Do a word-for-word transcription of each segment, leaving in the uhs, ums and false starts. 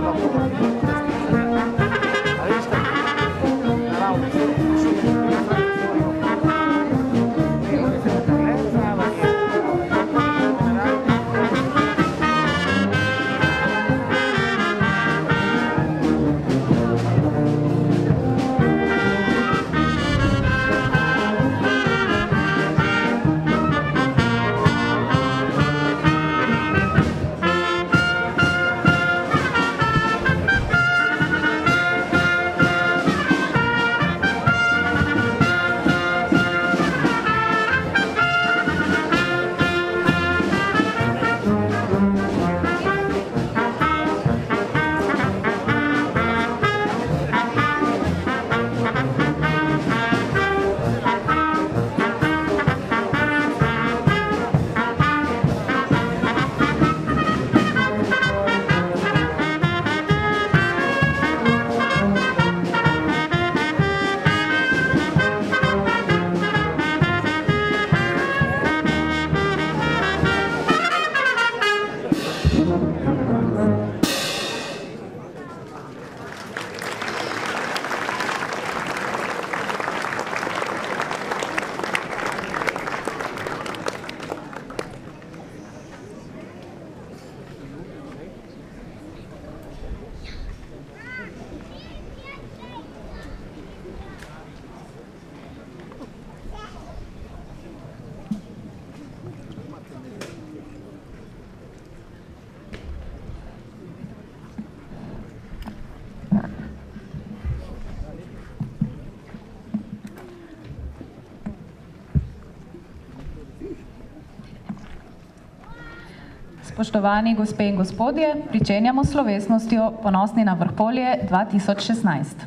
Spoštovani gospe in gospodje, pričenjamo s slovesnostjo Ponosni na Vrpolje dva tisoč šestnajst.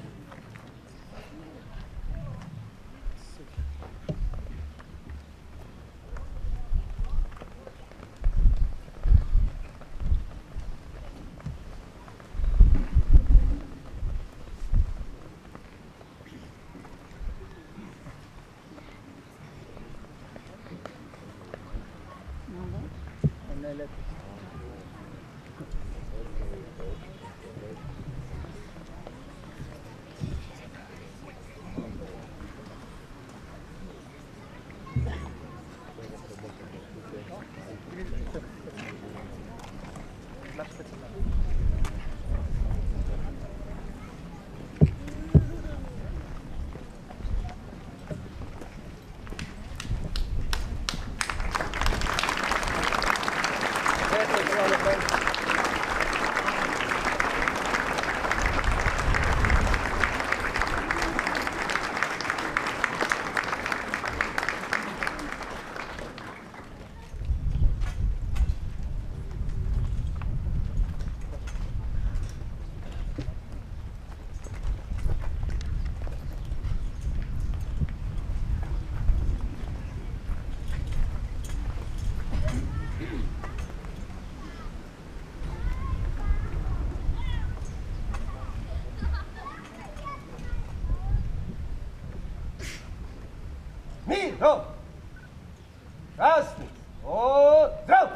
Miro! Krasni! O, zdrav!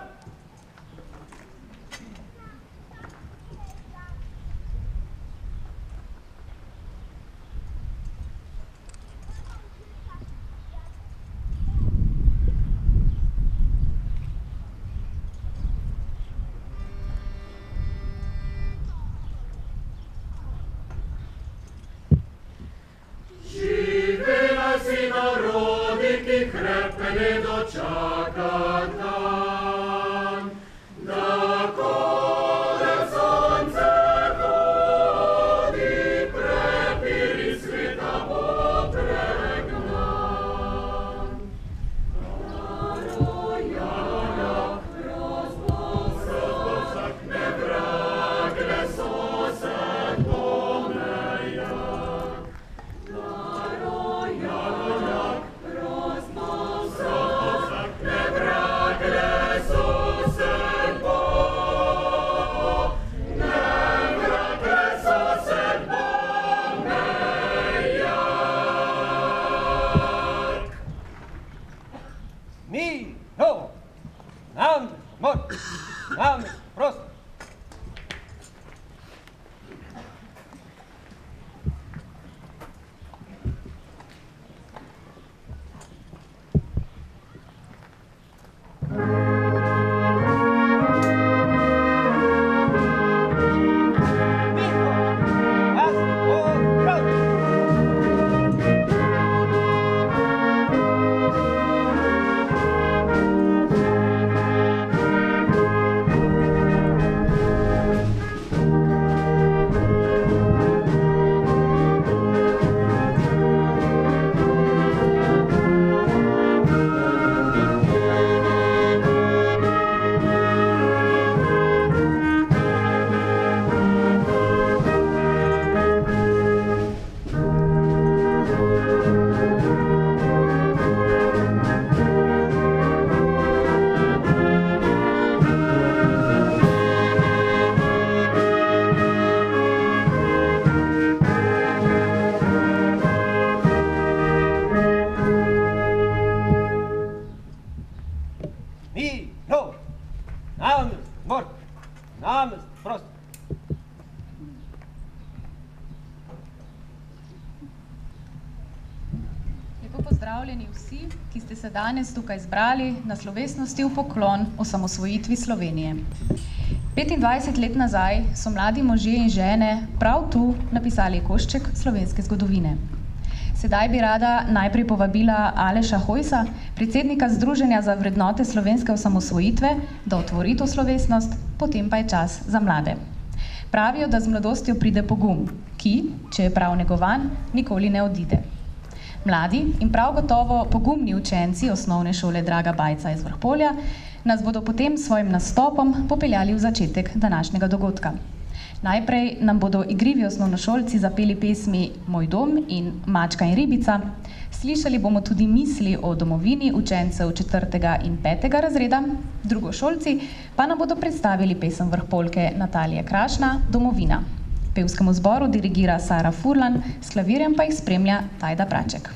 Pozdravljeni vsi, ki ste se danes tukaj zbrali na slovesnosti v poklon osamosvojitvi Slovenije. petindvajset let nazaj so mladi možje in žene prav tu napisali košček slovenske zgodovine. Sedaj bi rada najprej povabila Aleša Hojsa, predsednika Združenja za vrednote slovenske osamosvojitve, da otvori to slovesnost, potem pa je čas za mlade. Pravijo, da z mladostjo pride pogum, ki, če je prav negovan, nikoli ne odide. Mladi in prav gotovo pogumni učenci osnovne šole Draga Bajca iz Vrpolja nas bodo potem s svojim nastopom popeljali v začetek današnjega dogodka. Najprej nam bodo igrivi osnovnošolci zapeli pesmi Moj dom in Mačka in ribica. Slišali bomo tudi misli o domovini učencev četrtega in petega razreda, drugošolci pa nam bodo predstavili pesem Vrhpolke Natalije Krašna Domovina. Pevskemu zboru dirigira Sara Furlan, s klavirjem pa jih spremlja Tajda Praček.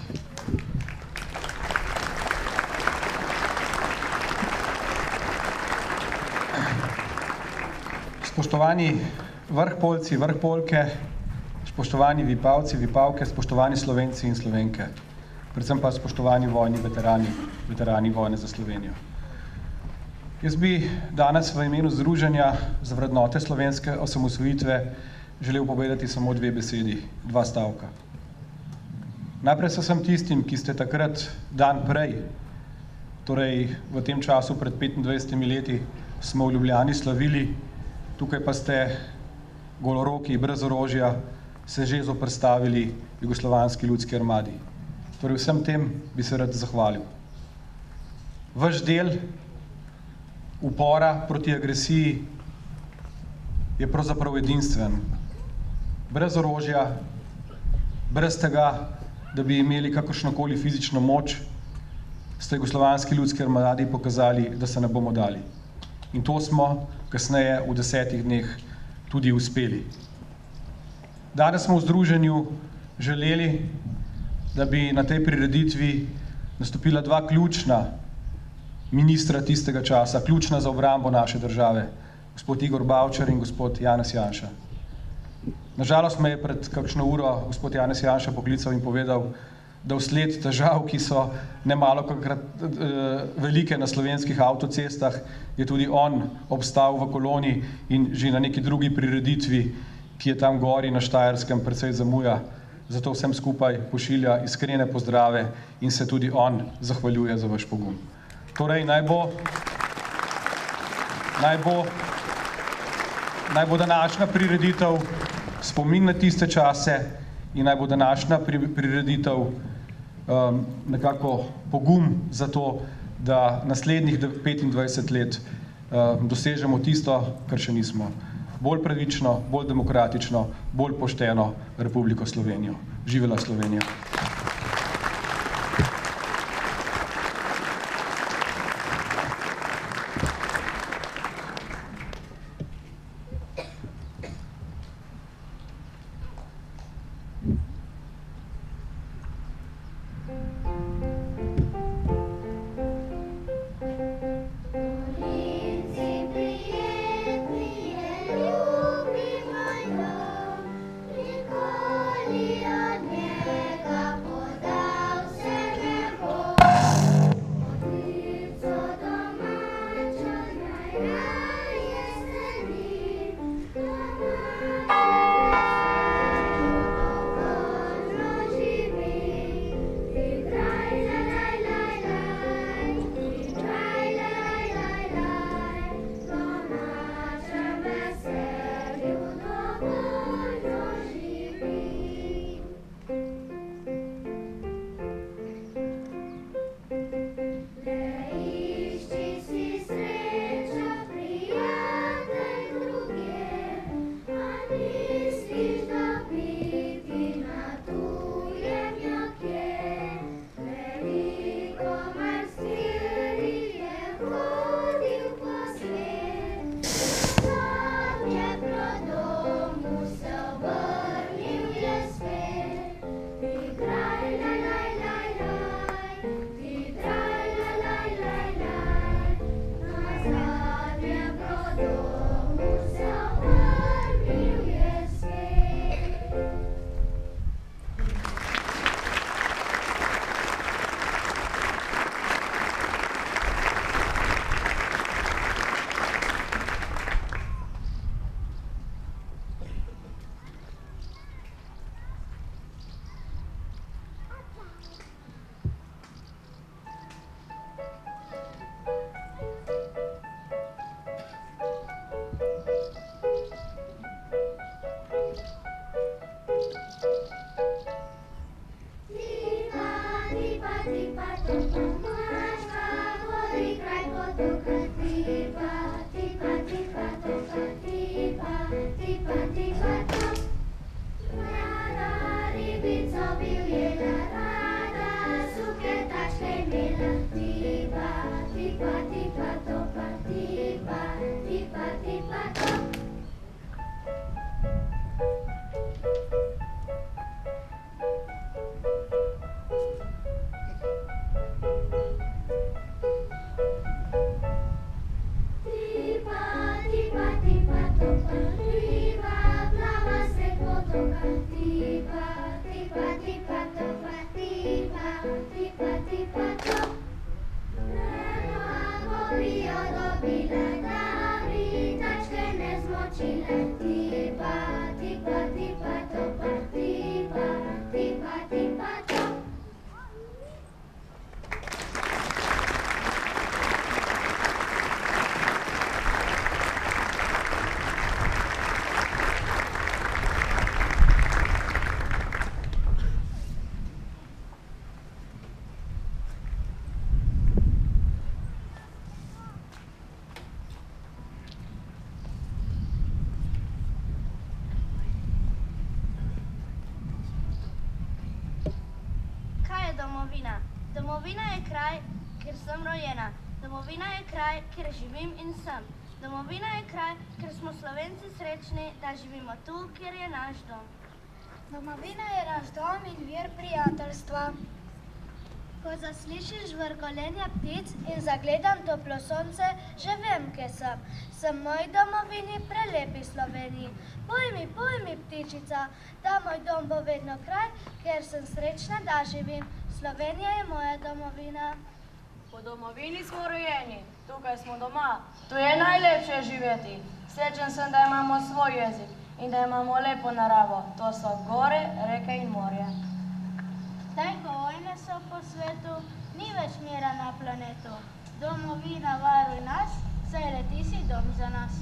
Spoštovani Vrhpolci, Vrhpolke, spoštovani Vipavci, Vipavke, spoštovani Slovenci in Slovenke, predvsem pa spoštovani vojni veterani, veterani vojne za Slovenijo. Jaz bi danes v imenu Združenja za vrednote slovenske osamosvojitve želel povedati samo dve besedi, dva stavka. Najprej se sem tistim, ki ste takrat dan prej, torej v tem času pred petindvajsetimi leti, smo v Ljubljani slavili, tukaj pa ste goloroki, brez orožja, se že zoperstavili jugoslovanski ljudski armadi. Torej vsem tem bi se rad zahvalil. Vaš del upora proti agresiji je pravzaprav edinstven. Brez orožja, brez tega, da bi imeli kakršnokoli fizično moč, ste jugoslovanski ljudski armadi pokazali, da se ne bomo dali. In to smo kasneje v desetih dneh tudi uspeli. Danes smo v Združenju želeli, da bi na tej prireditvi nastopila dva ključna ministra tistega časa, ključna za obrambo naše države, gospod Igor Bavčar in gospod Janez Janša. Nažalost me je pred kakšno uro gospod Janez Janša poklical in povedal, da vsled težav, ki so nemalokrat eh, velike na slovenskih avtocestah, je tudi on obstal v koloni in že na neki drugi prireditvi, ki je tam gori na Štajerskem, precej zamuja. Zato vsem skupaj pošilja iskrene pozdrave in se tudi on zahvaljuje za vaš pogum. Torej, naj bo, naj bo, naj bo današnja prireditev spomin na tiste čase in naj bo današnja prireditev um, nekako pogum za to, da naslednjih petindvajset let um, dosežemo tisto, kar še nismo. Bolj pravično, bolj demokratično, bolj pošteno Republiko Slovenijo. Živela Slovenija! Nikoli od njega Domovina. Domovina je kraj, kjer sem rojena. Domovina je kraj, kjer živim in sem. Domovina je kraj, kjer smo Slovenci srečni, da živimo tu, kjer je naš dom. Domovina je naš dom in vir prijateljstva. Ko zaslišiš vrgolenja ptic in zagledam toplo sonce, že vem, kje sem. Sem moj domovini, prelepi Sloveniji. Poj mi, poj mi, ptičica, da moj dom bo vedno kraj, kjer sem srečna, da živim. Slovenija je moja domovina. Po domovini smo rojeni, tukaj smo doma. Tu je najlepše živeti. Srečen sem, da imamo svoj jezik in da imamo lepo naravo. To so gore, reke in morje. Zdaj, ko vojne so po svetu, ni več mira na planetu. Domovina, varuj nas, saj le ti si dom za nas.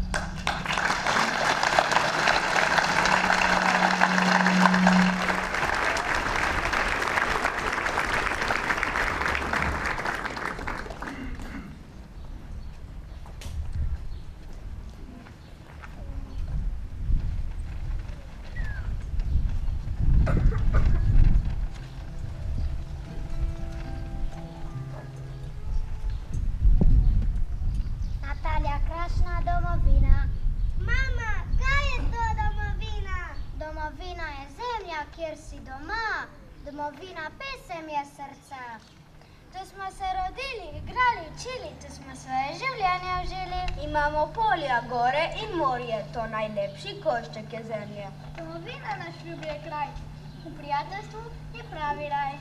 Domovina, pesem je srca. Tu smo se rodili, igrali, učili, tu smo svoje življenje užili. Imamo polja, gore in morje, to najlepši košček je zemlje. Domovina naš ljubi je kraj, v prijateljstvu je pravi raj.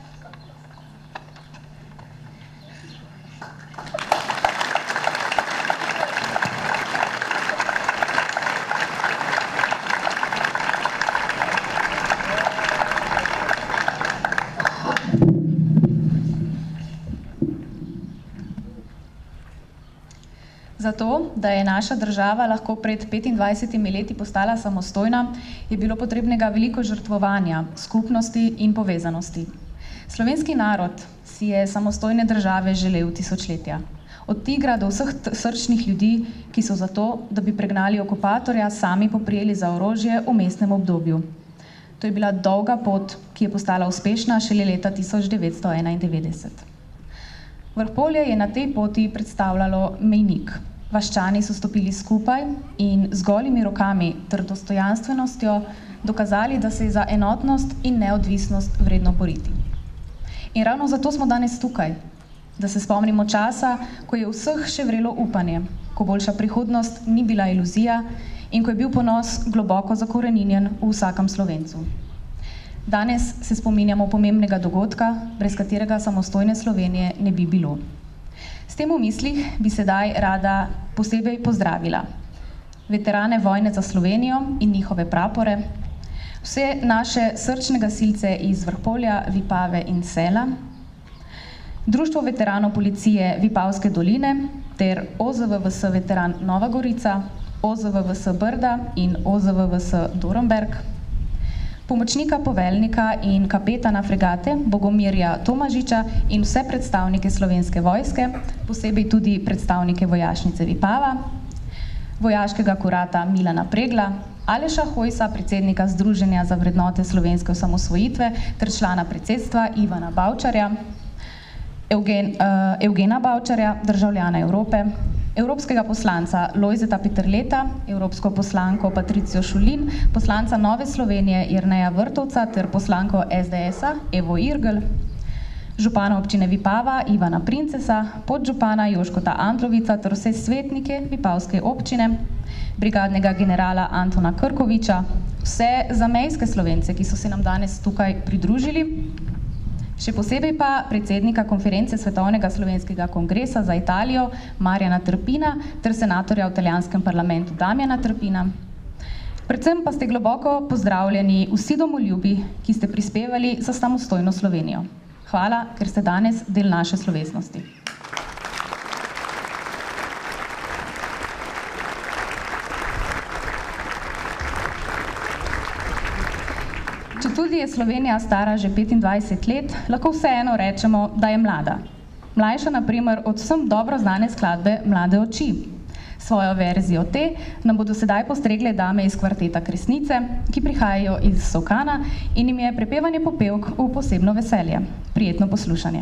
Zato, da je naša država lahko pred petindvajsetimi leti postala samostojna, je bilo potrebnega veliko žrtvovanja, skupnosti in povezanosti. Slovenski narod si je samostojne države želel tisočletja. Od tigra do vseh srčnih ljudi, ki so zato, da bi pregnali okupatorja, sami poprijeli za orožje v mestnem obdobju. To je bila dolga pot, ki je postala uspešna šele leta tisoč devetsto enaindevetdeset. Vrpolje je na tej poti predstavljalo mejnik. Vaščani so stopili skupaj in z golimi rokami ter dostojanstvenostjo dokazali, da se je za enotnost in neodvisnost vredno boriti. In ravno zato smo danes tukaj, da se spomnimo časa, ko je vseh še vrelo upanje, ko boljša prihodnost ni bila iluzija in ko je bil ponos globoko zakoreninjen v vsakem Slovencu. Danes se spominjamo pomembnega dogodka, brez katerega samostojne Slovenije ne bi bilo. S tem v mislih bi sedaj rada posebej pozdravila veterane vojne za Slovenijo in njihove prapore, vse naše srčne gasilce iz Vrpolja, Vipave in Sela, Društvo veteranov policije Vipavske doline ter O Z V V S veteran Nova Gorica, O Z V V S Brda in O Z V V S Dornberk, pomočnika poveljnika in kapetana fregate Bogomirja Tomažiča in vse predstavnike Slovenske vojske, posebej tudi predstavnike vojašnice Vipava, vojaškega kurata Milana Pregla, Aleša Hojsa, predsednika Združenja za vrednote slovenske osamosvojitve ter člana predsedstva Ivana Bavčarja, Evgen, uh, Evgena Bavčarja, državljana Evrope, evropskega poslanca Lojzeta Peterleta, evropsko poslanko Patricijo Šulin, poslanca Nove Slovenije Jerneja Vrtovca ter poslanko S D S-a Evo Irgl, župana občine Vipava Ivana Princesa, podžupana Joškota Androvica ter vse svetnike Vipavske občine, brigadnega generala Antona Krkoviča, vse zamejske Slovence, ki so se nam danes tukaj pridružili, še posebej pa predsednika konference Svetovnega slovenskega kongresa za Italijo Marjana Trpina ter senatorja v italijanskem parlamentu Damjana Trpina. Predvsem pa ste globoko pozdravljeni vsi domoljubi, ki ste prispevali za samostojno Slovenijo. Hvala, ker ste danes del naše slovesnosti. Četudi je Slovenija stara že petindvajset let, lahko vseeno rečemo, da je mlada. Mlajša, na primer, od vsem dobro znane skladbe Mlade oči. Svojo verzijo te nam bodo sedaj postregle dame iz kvarteta Kresnice, ki prihajajo iz Sokana in jim je prepevanje popevk v posebno veselje. Prijetno poslušanje.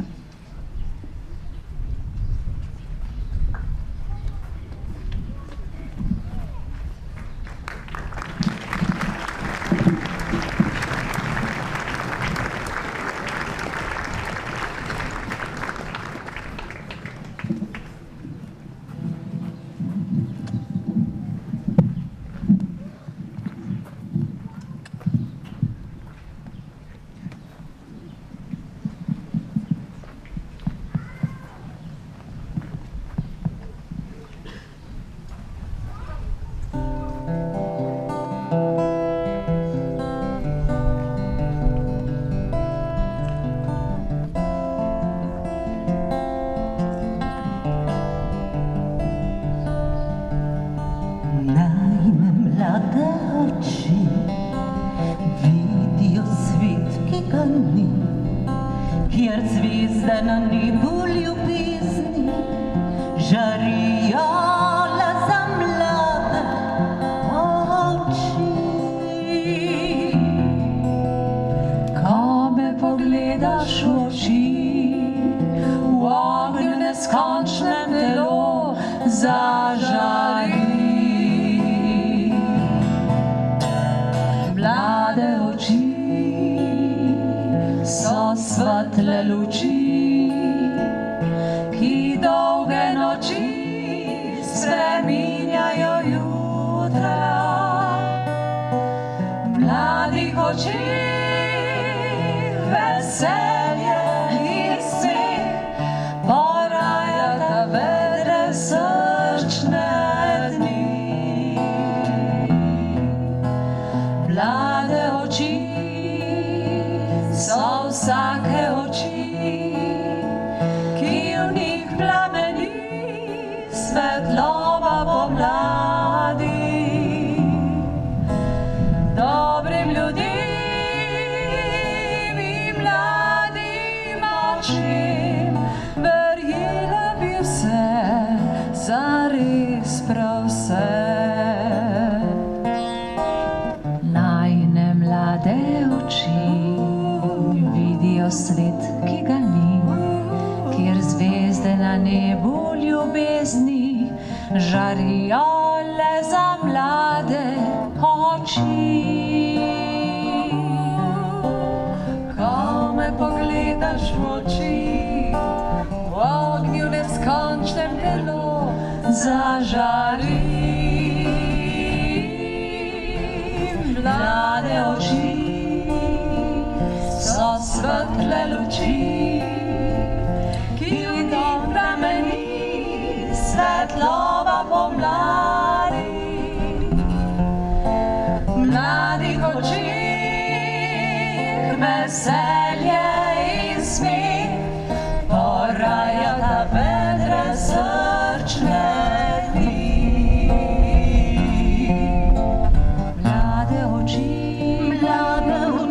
Mlade oči, mlade oči.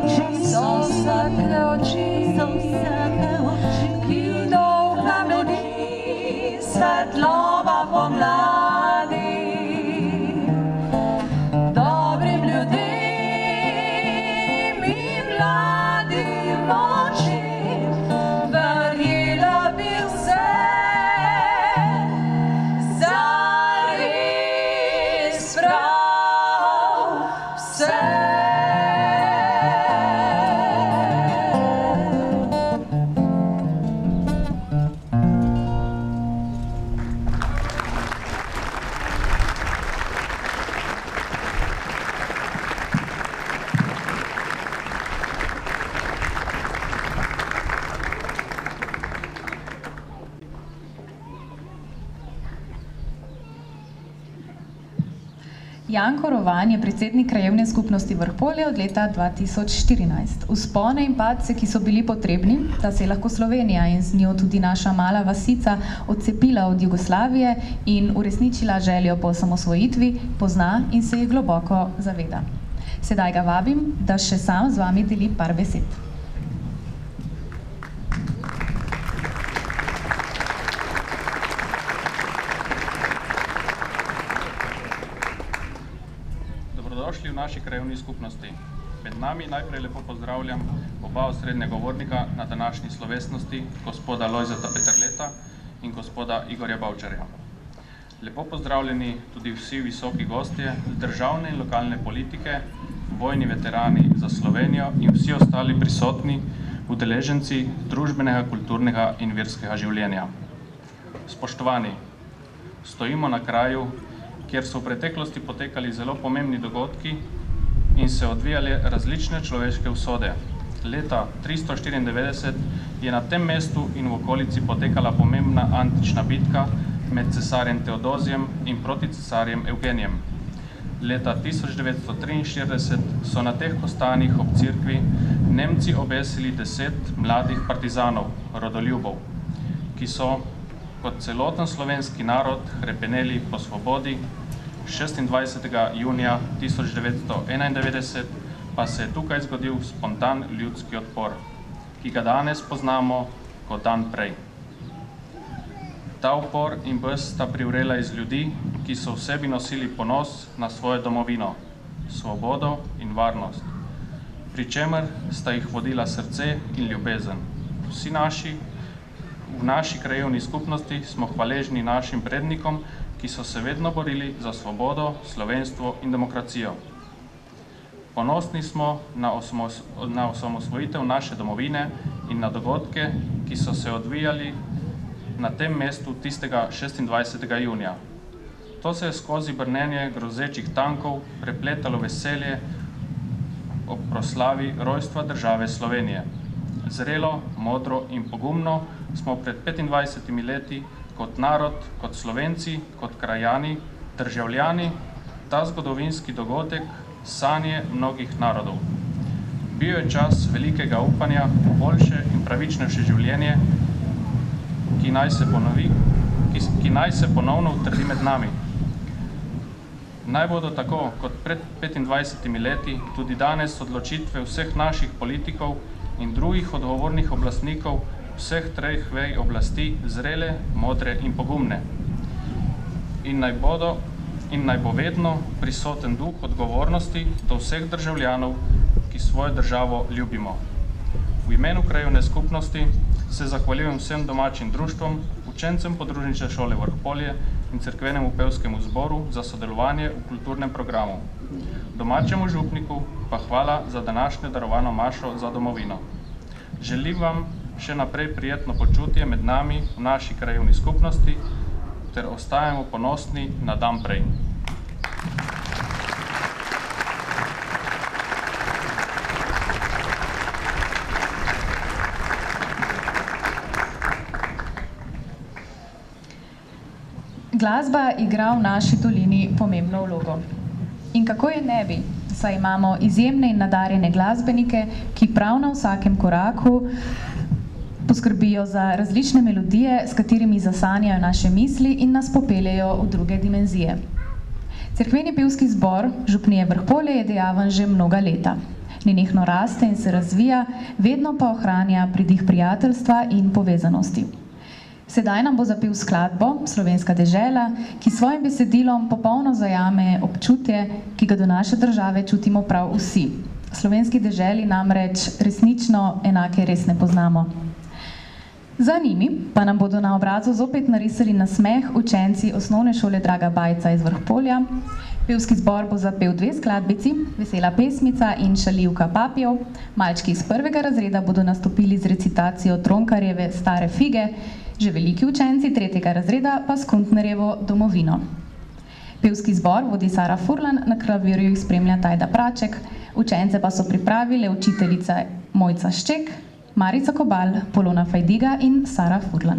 Janko Rovan je predsednik krajevne skupnosti Vrhpolje od leta dva tisoč štirinajst. Vzpone in padce, ki so bili potrebni, da se je lahko Slovenija in z njo tudi naša mala vasica odcepila od Jugoslavije in uresničila željo po osamosvojitvi, pozna in se jih globoko zaveda. Sedaj ga vabim, da še sam z vami deli par besed. Dobrodošli v naši krajevni skupnosti. Med nami najprej lepo pozdravljam oba osrednja govornika na današnji slovesnosti, gospoda Lojzeta Peterleta in gospoda Igorja Bavčarja. Lepo pozdravljeni tudi vsi visoki gostje z državne in lokalne politike, vojni veterani za Slovenijo in vsi ostali prisotni udeleženci družbenega, kulturnega in verskega življenja. Spoštovani, stojimo na kraju, kjer so v preteklosti potekali zelo pomembni dogodki in se odvijale različne človeške usode. Leta tristo štiriindevetdeset je na tem mestu in v okolici potekala pomembna antična bitka med cesarjem Teodozijem in proti cesarjem Evgenijem. Leta tisoč devetsto triinštirideset so na teh kostanjih ob cerkvi Nemci obesili deset mladih partizanov, rodoljubov, ki so kot celoten slovenski narod hrepeneli po svobodi. šestindvajsetega junija tisoč devetsto enaindevetdeset pa se je tukaj zgodil spontan ljudski odpor, ki ga danes poznamo kot dan prej. Ta upor in bes sta privrela iz ljudi, ki so v sebi nosili ponos na svojo domovino, svobodo in varnost, pri čemer sta jih vodila srce in ljubezen. Vsi naši, v naši krajevni skupnosti smo hvaležni našim prednikom, ki so se vedno borili za svobodo, slovenstvo in demokracijo. Ponosni smo na, osmos, na osamosvojitev naše domovine in na dogodke, ki so se odvijali na tem mestu tistega šestindvajsetega junija. To se je skozi brnenje grozečih tankov prepletalo veselje ob proslavi rojstva države Slovenije. Zrelo, modro in pogumno smo pred petindvajsetimi leti kot narod, kot Slovenci, kot krajani, državljani, ta zgodovinski dogodek, sanje mnogih narodov. Bil je čas velikega upanja v boljše in pravičnejše življenje, ki naj se ponovi, ki, ki naj se ponovno utrdi med nami. Naj bodo tako kot pred petindvajsetimi leti tudi danes odločitve vseh naših politikov in drugih odgovornih oblastnikov vseh treh vej oblasti zrele, modre in pogumne. In naj bodo in naj bo vedno prisoten duh odgovornosti do vseh državljanov, ki svojo državo ljubimo. V imenu krajevne skupnosti se zahvaljujem vsem domačim društvom, učencem podružnične šole Vrhpolje in cerkvenemu pevskemu zboru za sodelovanje v kulturnem programu. Domačemu župniku pa hvala za današnjo darovano mašo za domovino. Želim vam še naprej prijetno počutje med nami v naši krajevni skupnosti ter ostajamo ponosni na dan prej. Glasba igra v naši dolini pomembno vlogo. In kako je ne bi, saj imamo izjemne in nadarjene glasbenike, ki prav na vsakem koraku poskrbijo za različne melodije, s katerimi zasanjajo naše misli in nas popeljejo v druge dimenzije. Cerkveni pevski zbor župnije Vrhpolje je dejaven že mnoga leta. Nenehno raste in se razvija, vedno pa ohranja pridih prijateljstva in povezanosti. Sedaj nam bo zapel skladbo Slovenska dežela, ki svojim besedilom popolno zajame občutje, ki ga do naše države čutimo prav vsi. Slovenski deželi namreč resnično enake res ne poznamo. Za njimi pa nam bodo na obrazu zopet narisali nasmeh učenci osnovne šole Draga Bajca iz Vrhpolja. Pevski zbor bo zapel dve skladbici, Vesela pesmica in Šaljivka papjev. Malčki iz prvega razreda bodo nastopili z recitacijo Tronkarjeve Stare fige, že veliki učenci tretjega razreda pa s Kuntnerjevo Domovino. Pevski zbor vodi Sara Furlan, na klavirju jih spremlja Tajda Praček, učence pa so pripravile učiteljica Mojca Šček, Marica Kobal, Polona Fajdiga in Sara Furlan.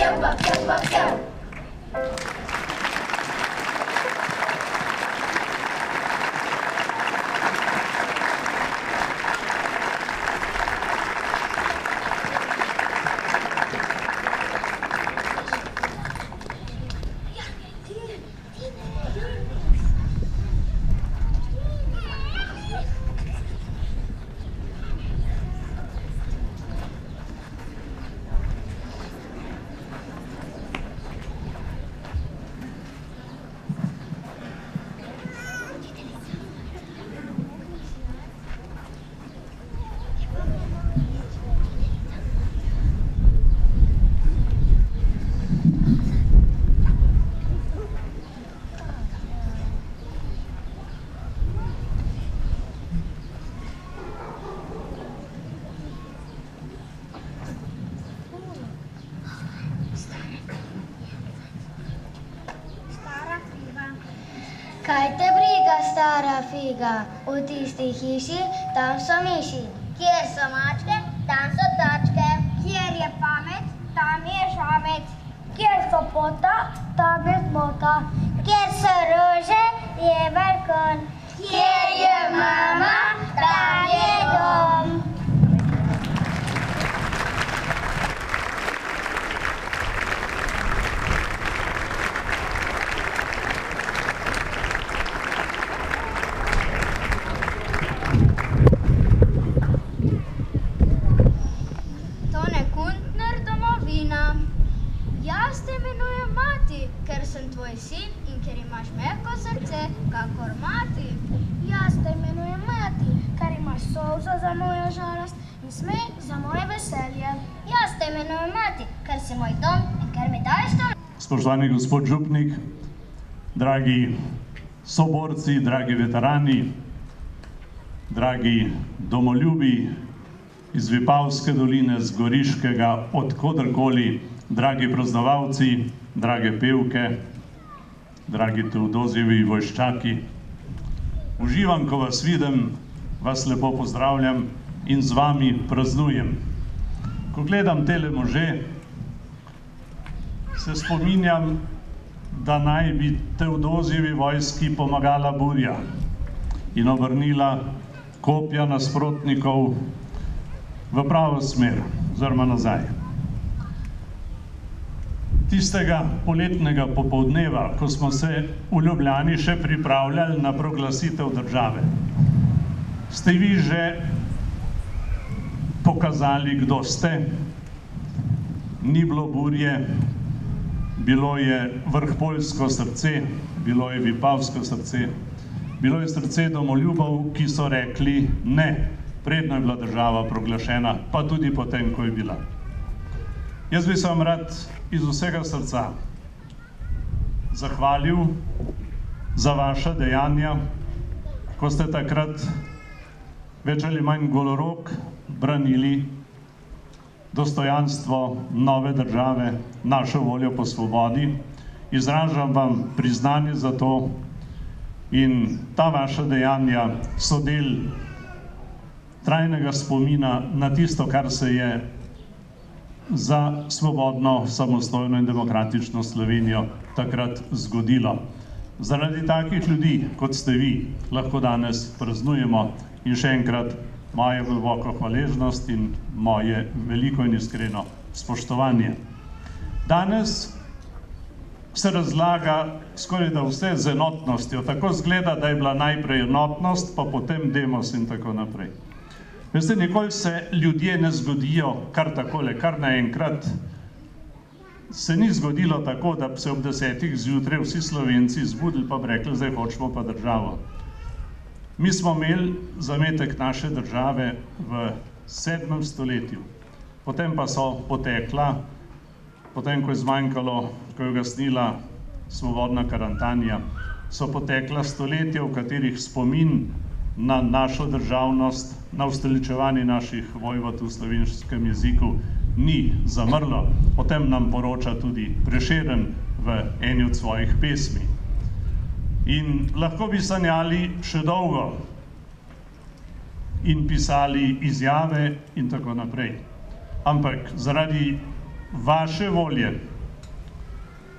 pjev, pa pjev, pa pjev. Kaj te briga, stara figa, v tisti hiši, tam so miši. Kjer so mačke, tam so tačke. Kjer je pamet, tam je žamet. Kjer so pota, tam je zmota. Kjer so rože, je balkon. Kjer je mama, tam je dom. Jaz te imenujem mati, ker sem tvoj sin in ker imaš mehko srce, kakor mati. Jaz te imenujem mati, ker imaš solzo za mojo žalost in smeh za moje veselje. Jaz te imenujem mati, ker si moj dom in ker mi daješ dom. Spoštovani gospod župnik, dragi soborci, dragi veterani, dragi domoljubi iz Vipavske doline, z Goriškega, od koderkoli, dragi praznovalci, drage pevke, dragi Teodozjevi vojščaki. Uživam, ko vas vidim, vas lepo pozdravljam in z vami praznujem. Ko gledam tele može, se spominjam, da naj bi Teodozjevi vojski pomagala burja in obrnila kopja nasprotnikov v pravo smer, oziroma nazaj. Tistega poletnega popoldneva, ko smo se v Ljubljani še pripravljali na proglasitev države, ste vi že pokazali, kdo ste. Ni bilo burje, bilo je vrhpoljsko srce, bilo je vipavsko srce, bilo je srce domoljubov, ki so rekli ne, predno je bila država proglašena, pa tudi potem, ko je bila. Jaz bi se vam rad iz vsega srca zahvalil za vaša dejanja, ko ste takrat več ali manj golorok branili dostojanstvo nove države, našo voljo po svobodi. Izražam vam priznanje za to in ta vaša dejanja so del trajnega spomina na tisto, kar se je za svobodno, samostojno in demokratično Slovenijo takrat zgodilo. Zaradi takih ljudi, kot ste vi, lahko danes praznujemo in še enkrat moje globoko hvaležnost in moje veliko in iskreno spoštovanje. Danes se razlaga skoraj da vse z enotnostjo. Tako zgleda, da je bila najprej enotnost, pa potem demos in tako naprej. Veste, nikoli se ljudje ne zgodijo kar takole, kar naenkrat. Se ni zgodilo tako, da bi se ob desetih zjutraj vsi Slovenci zbudili pa bi rekli, zdaj hočemo pa državo. Mi smo imeli zametek naše države v sedmem stoletju. Potem pa so potekla, potem ko je zmanjkalo, ko je ugasnila svobodna Karantanja, so potekla stoletja, v katerih spomin na našo državnost, na ustoličevanje naših vojvod v slovenskem jeziku ni zamrlo. O tem nam poroča tudi Prešeren v eni od svojih pesmi. In lahko bi sanjali še dolgo in pisali izjave in tako naprej. Ampak zaradi vaše volje,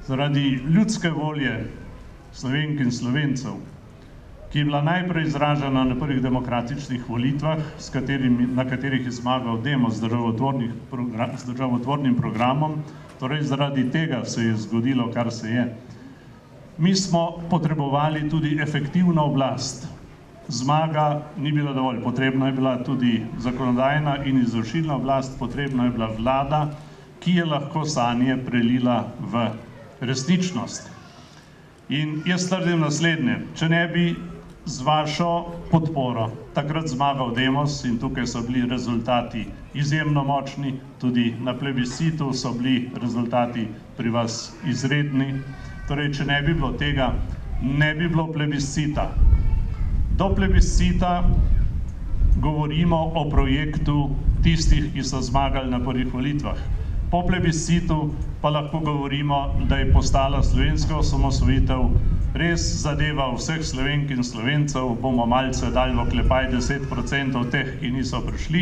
zaradi ljudske volje Slovenk in Slovencev, ki je bila najprej izražena na prvih demokratičnih volitvah, s katerimi, na katerih je zmagal Demos z program, državotvornim programom, torej zaradi tega se je zgodilo, kar se je. Mi smo potrebovali tudi efektivno oblast. Zmaga ni bila dovolj, potrebna je bila tudi zakonodajna in izvršilna oblast, potrebna je bila vlada, ki je lahko sanje prelila v resničnost. In jaz trdim naslednje, če ne bi z vašo podporo takrat zmagal Demos in tukaj so bili rezultati izjemno močni, tudi na plebiscitu so bili rezultati pri vas izredni, torej, če ne bi bilo tega, ne bi bilo plebiscita. Do plebiscita govorimo o projektu tistih, ki so zmagali na prvih volitvah. Po plebiscitu pa lahko govorimo, da je postala slovenska osamosvojitev res zadeva vseh Slovenk in Slovencev, bomo malce dali v oklepaj deset procentov teh, ki niso prišli.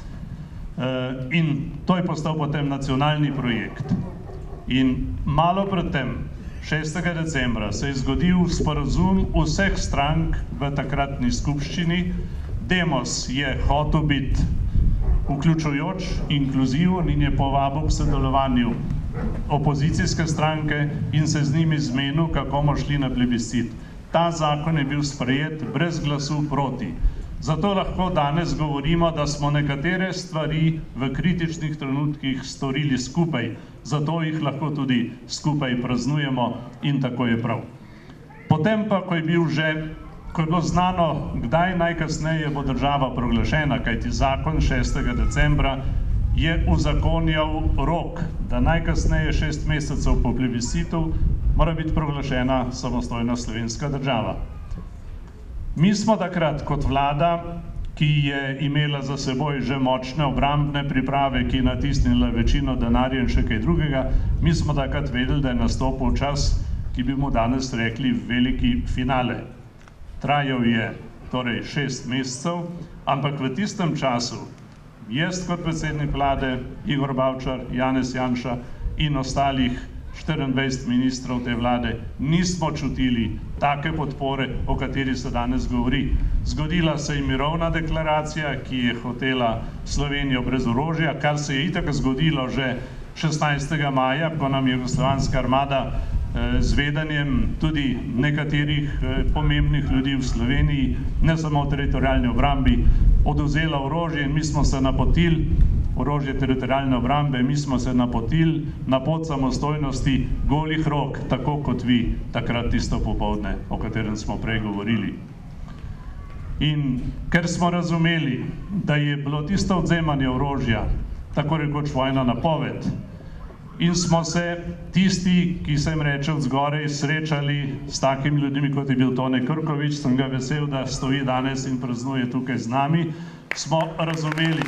In to je postal potem nacionalni projekt. In malo pred tem, šestega decembra, se je zgodil sporazum vseh strank v takratni skupščini. Demos je hotel biti vključujoč, inkluziven in je povabil k sodelovanju opozicijske stranke in se z njimi zmenil, kako bomo šli na plebiscit. Ta zakon je bil sprejet brez glasu proti. Zato lahko danes govorimo, da smo nekatere stvari v kritičnih trenutkih storili skupaj, zato jih lahko tudi skupaj praznujemo in tako je prav. Potem pa, ko je bil že, ko je bilo znano, kdaj najkasneje bo država proglašena, kajti zakon šestega decembra je uzakonjal rok, da najkasneje šest mesecev po plebiscitu mora biti proglašena samostojna slovenska država. Mi smo takrat kot vlada, ki je imela za seboj že močne obrambne priprave, ki je natisnila večino denarja in še kaj drugega, mi smo takrat vedeli, da je nastopil čas, ki bi mu danes rekli veliki finale. Trajal je torej šest mesecev, ampak v tistem času jaz kot predsednik vlade, Igor Bavčar, Janez Janša in ostalih štiriindvajset ministrov te vlade nismo čutili take podpore, o kateri se danes govori. Zgodila se je mirovna deklaracija, ki je hotela Slovenijo brez orožja, kar se je itak zgodilo že šestnajstega maja, ko nam je jugoslovanska armada z vedenjem tudi nekaterih pomembnih ljudi v Sloveniji, ne samo v teritorialni obrambi, odvzela orožje in mi smo se napotili, orožje teritorialne obrambe, mi smo se napotili na pot samostojnosti golih rok, tako kot vi takrat tisto popoldne, o katerem smo prej govorili. In ker smo razumeli, da je bilo tisto odvzemanje orožja tako rekoč vojna napoved, in smo se tisti, ki se jim reče od zgoraj, srečali s takimi ljudmi, kot je bil Tone Krkovič, sem ga vesel, da stoji danes in praznuje tukaj z nami, smo razumeli,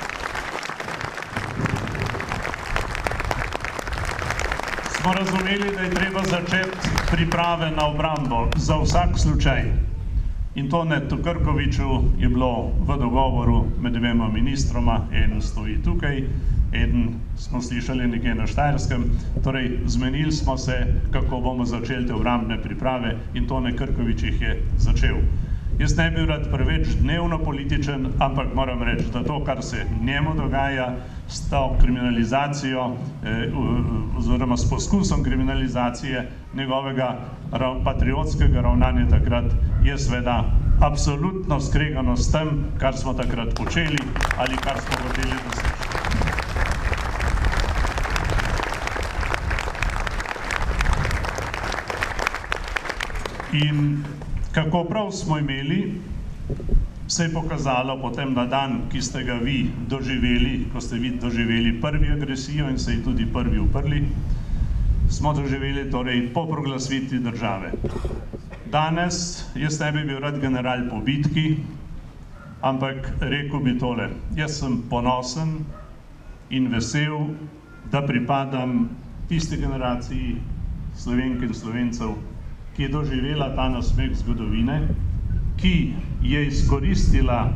smo razumeli, da je treba začeti priprave na obrambo za vsak slučaj. In Tone Krkoviču je bilo v dogovoru med dvema ministroma, eden stoji tukaj, eden smo slišali nekje na Štajerskem, torej zmenili smo se, kako bomo začeli te obrambne priprave in Tone Krkovič jih je začel. Jaz ne bi rad preveč dnevno političen, ampak moram reči, da to, kar se njemu dogaja s to kriminalizacijo oziroma s poskusom kriminalizacije njegovega patriotskega ravnanja takrat, je seveda absolutno skregano s tem, kar smo takrat počeli ali kar smo hoteli doseči. In kako prav smo imeli, se je pokazalo potem na dan, ki ste ga vi doživeli, ko ste vi doživeli prvi agresijo in se je tudi prvi uprli, smo doživeli torej po proglasitvi države. Danes, jaz ne bi bil rad general po bitki, ampak rekel bi tole, jaz sem ponosen in vesel, da pripadam tisti generaciji Slovenk in Slovencev, ki je doživela ta nasmeh zgodovine, ki je izkoristila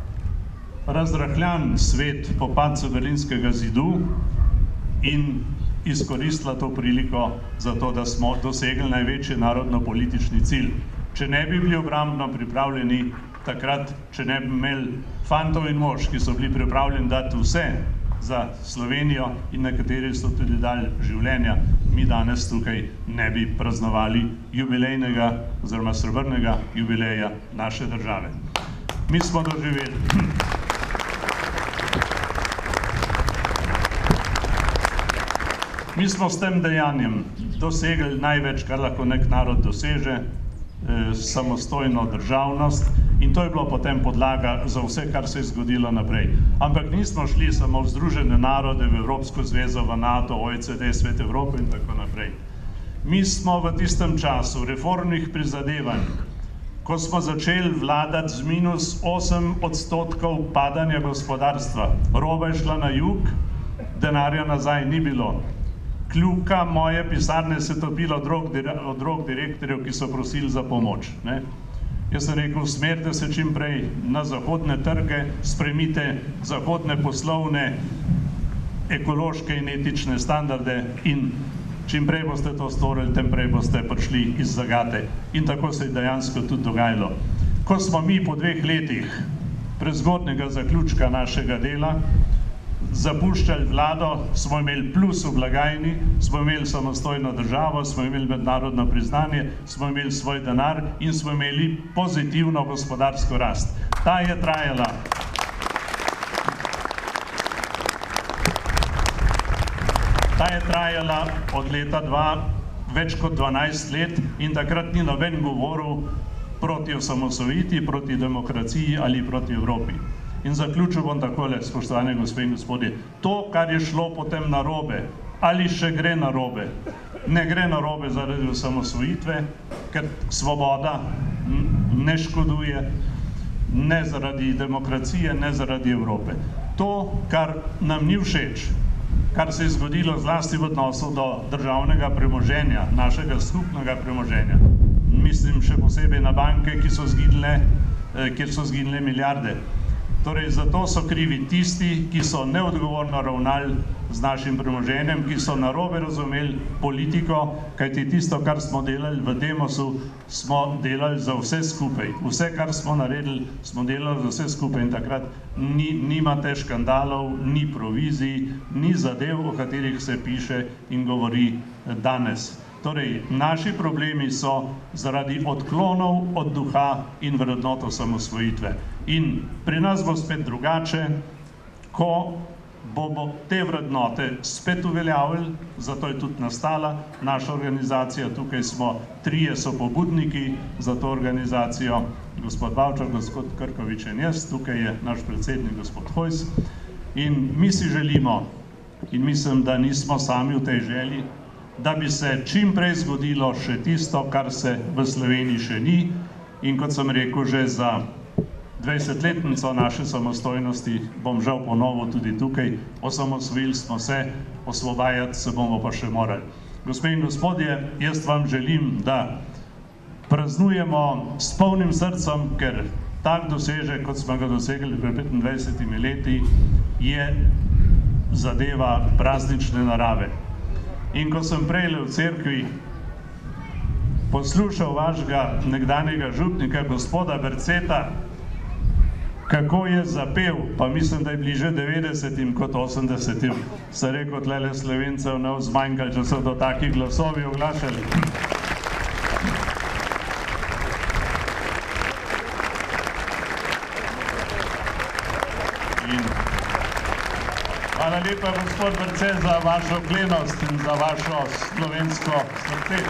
razrahljan svet po padcu Berlinskega zidu in izkoristila to priliko za to, da smo dosegli največji narodno-politični cilj. Če ne bi bili obrambno pripravljeni, takrat, če ne bi imeli fantov in mož, ki so bili pripravljeni dati vse za Slovenijo in nekateri so tudi dali življenja, mi danes tukaj ne bi praznovali jubilejnega oziroma srebrnega jubileja naše države. Mi smo doživeli Mi smo s tem dejanjem dosegli največ, kar lahko nek narod doseže, eh, samostojno državnost, in to je bilo potem podlaga za vse, kar se je zgodilo naprej. Ampak nismo šli samo v Združene narode, v Evropsko zvezo, v NATO, O E C D, Svet Evrope in tako naprej. Mi smo v tistem času reformnih prizadevanj, ko smo začeli vladati z minus osem odstotkov padanja gospodarstva, roba je šla na jug, denarja nazaj ni bilo. Kljuka moje pisarne se topila od rok direktorjev, ki so prosili za pomoč. Ne? Jaz sem rekel, usmerite se čim prej na zahodne trge, spremite zahodne poslovne, ekološke in etične standarde in čim prej boste to storili, tem prej boste prišli iz zagate. In tako se je dejansko tudi dogajalo. Ko smo mi po dveh letih prezgodnega zaključka našega dela zapuščali vlado, smo imeli plus v blagajni, smo imeli samostojno državo, smo imeli mednarodno priznanje, smo imeli svoj denar in smo imeli pozitivno gospodarsko rast. Ta je trajala. Ta je trajala od leta dva več kot dvanajst let in takrat ni noben govoril proti osamosvojitvi, proti demokraciji ali proti Evropi. In zaključil bom takole, spoštovane gospe in gospodje. To, kar je šlo potem narobe, ali še gre narobe, ne gre narobe zaradi osamosvojitve, ker svoboda ne škoduje, ne zaradi demokracije, ne zaradi Evrope. To, kar nam ni všeč, kar se je zgodilo zlasti v odnosu do državnega premoženja, našega skupnega premoženja, mislim še posebej na banke, ki so zginile, kjer so zginile milijarde. Torej, zato so krivi tisti, ki so neodgovorno ravnali z našim premoženjem, ki so narobe razumeli politiko, kajti tisto, kar smo delali v Demosu, smo delali za vse skupaj. Vse, kar smo naredili, smo delali za vse skupaj in takrat ni, nimate škandalov, ni provizij, ni zadev, o katerih se piše in govori danes. Torej, naši problemi so zaradi odklonov od duha in vrednot osamosvojitve. In pri nas bo spet drugače, ko bomo te vrednote spet uveljavili, zato je tudi nastala naša organizacija. Tukaj smo, trije so pobudniki za to organizacijo, gospod Bavčar, gospod Krkovič in jaz, tukaj je naš predsednik, gospod Hojs. In mi si želimo, in mislim, da nismo sami v tej želji, da bi se čim prej zgodilo še tisto, kar se v Sloveniji še ni. In kot sem rekel, že za dvajsetletnico naše samostojnosti bom žal ponovil tudi tukaj. Osamosvojili smo se, osvobajati se bomo pa še morali. Gospe in gospodje, jaz vam želim, da praznujemo s polnim srcem, ker tak dosežek, kot smo ga dosegli pred petindvajsetimi leti, je zadeva praznične narave. In ko sem prejle v cerkvi poslušal vašega nekdanjega župnika, gospoda Berceta, kako je zapel, pa mislim, da je bliže devetdesetim kot osemdesetim, se rekel, tlele Slovencev ne vzmanjkali, če so do takih glasovi oglašali. Hvala lepa, gospod Bercet, za vašo klenost in za vašo slovensko srce.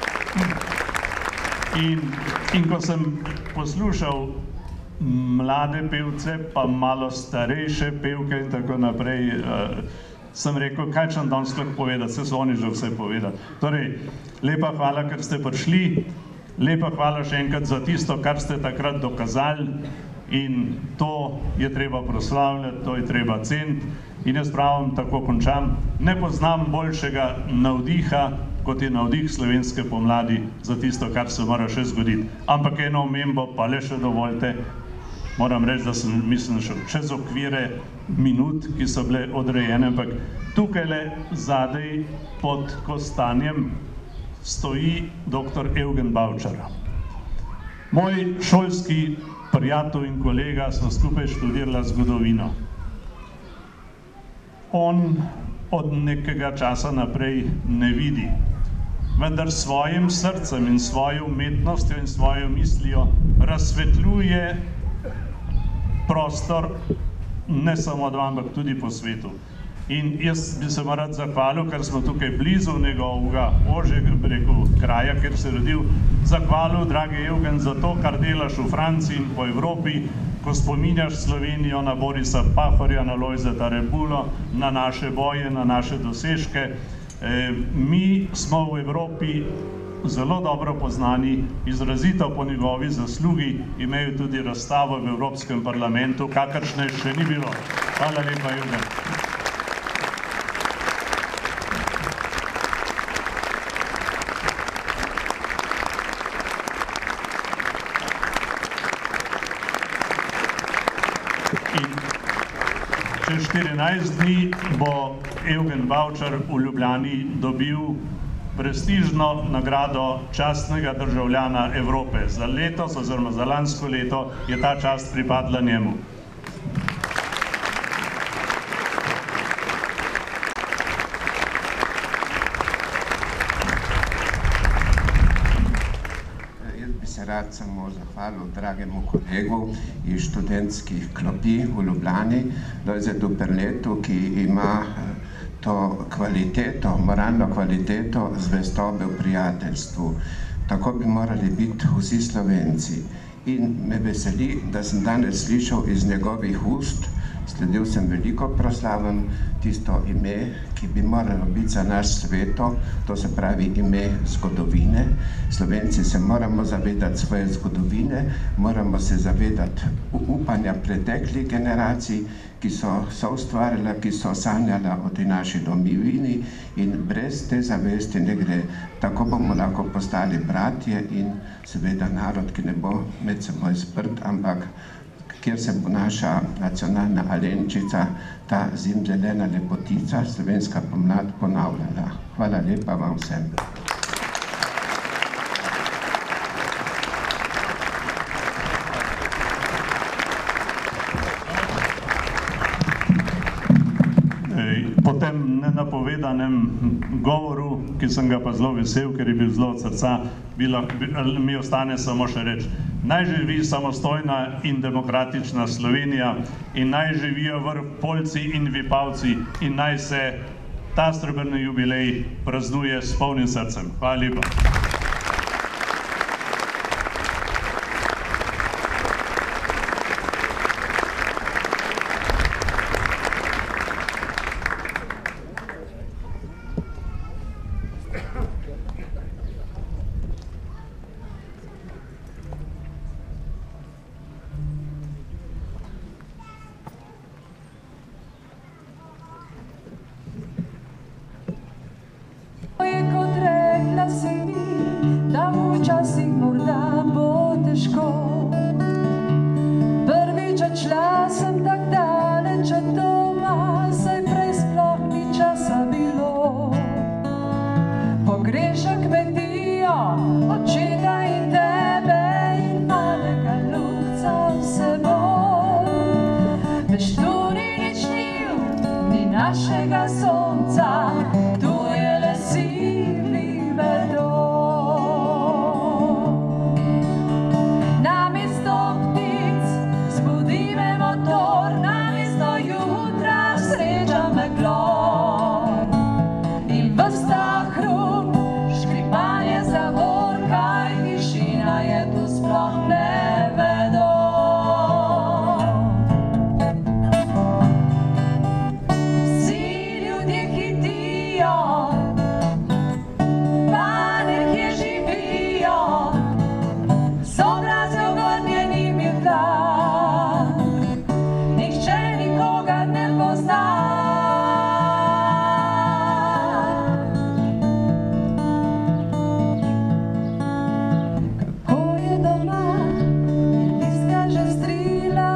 In, in ko sem poslušal mlade pevce, pa malo starejše pevke in tako naprej, uh, sem rekel, kaj čem danes lahko povedati, se so oni že vse povedali. Torej, lepa hvala, ker ste prišli, lepa hvala še enkrat za tisto, kar ste takrat dokazali in to je treba proslavljati, to je treba ceniti. In jaz pravim, tako končam, ne poznam boljšega navdiha, kot je navdih slovenske pomladi za tisto, kar se mora še zgoditi. Ampak eno omembo pa le še dovolite. moram reči, da sem mislim šel čez okvire minut, ki so bile odrejene, ampak tukaj le zadej pod kostanjem stoji doktor Evgen Bavčar. Moj šolski prijatelj in kolega smo skupaj študirala zgodovino. On od nekega časa naprej ne vidi, vendar svojim srcem in svojo umetnostjo in svojo mislijo razsvetljuje prostor ne samo doma, ampak tudi po svetu. In jaz bi se mu rad zahvalil, ker smo tukaj blizu njegovega ožjega, bi rekel, kraja, kjer se je rodil. Zahvalil, dragi Evgen, za to, kar delaš v Franciji in po Evropi, ko spominjaš Slovenijo na Borisa Pahorja, na Lojzeta Rebulo, na naše boje, na naše dosežke. E, mi smo v Evropi zelo dobro poznani, izrazito po njegovi zaslugi, imajo tudi razstavo v Evropskem parlamentu, kakršne še ni bilo. Hvala lepa, Evgen. Čez štirinajst dni bo Evgen Bavčar v Ljubljani dobil prestižno nagrado častnega državljana Evrope. Za letos oziroma za lansko leto je ta čast pripadla njemu. Rad samo zahvalil dragemu kolegu iz študentskih klopi v Ljubljani, Lojzetu Perletu, ki ima to kvaliteto, moralno kvaliteto zvestobe v prijateljstvu. Tako bi morali biti vsi Slovenci. In me veseli, da sem danes slišal iz njegovih ust, sledil sem veliko proslavam, tisto ime, ki bi moralo biti za naš sveto, to se pravi ime zgodovine. Slovenci se moramo zavedati svoje zgodovine, moramo se zavedati upanja preteklih generacij, ki so soustvarjala, ki so sanjala o tej naši domovini, in brez te zavesti ne gre. Tako bomo lahko postali bratje in seveda narod, ki ne bo med seboj sprt, ampak kjer se bo naša nacionalna alenčica, ta zimzelena lepotica, slovenska pomlad, ponavljala. Hvala lepa vam vsem. Po tem nenapovedanem govoru, ki sem ga pa zelo vesel, ker je bil zelo od srca, mi ostane samo še reči: naj živi samostojna in demokratična Slovenija in naj živijo Vrhpoljci in Vipavci in naj se ta srebrni jubilej praznuje s polnim srcem. Hvala lepa. Kako je doma, tiska že strila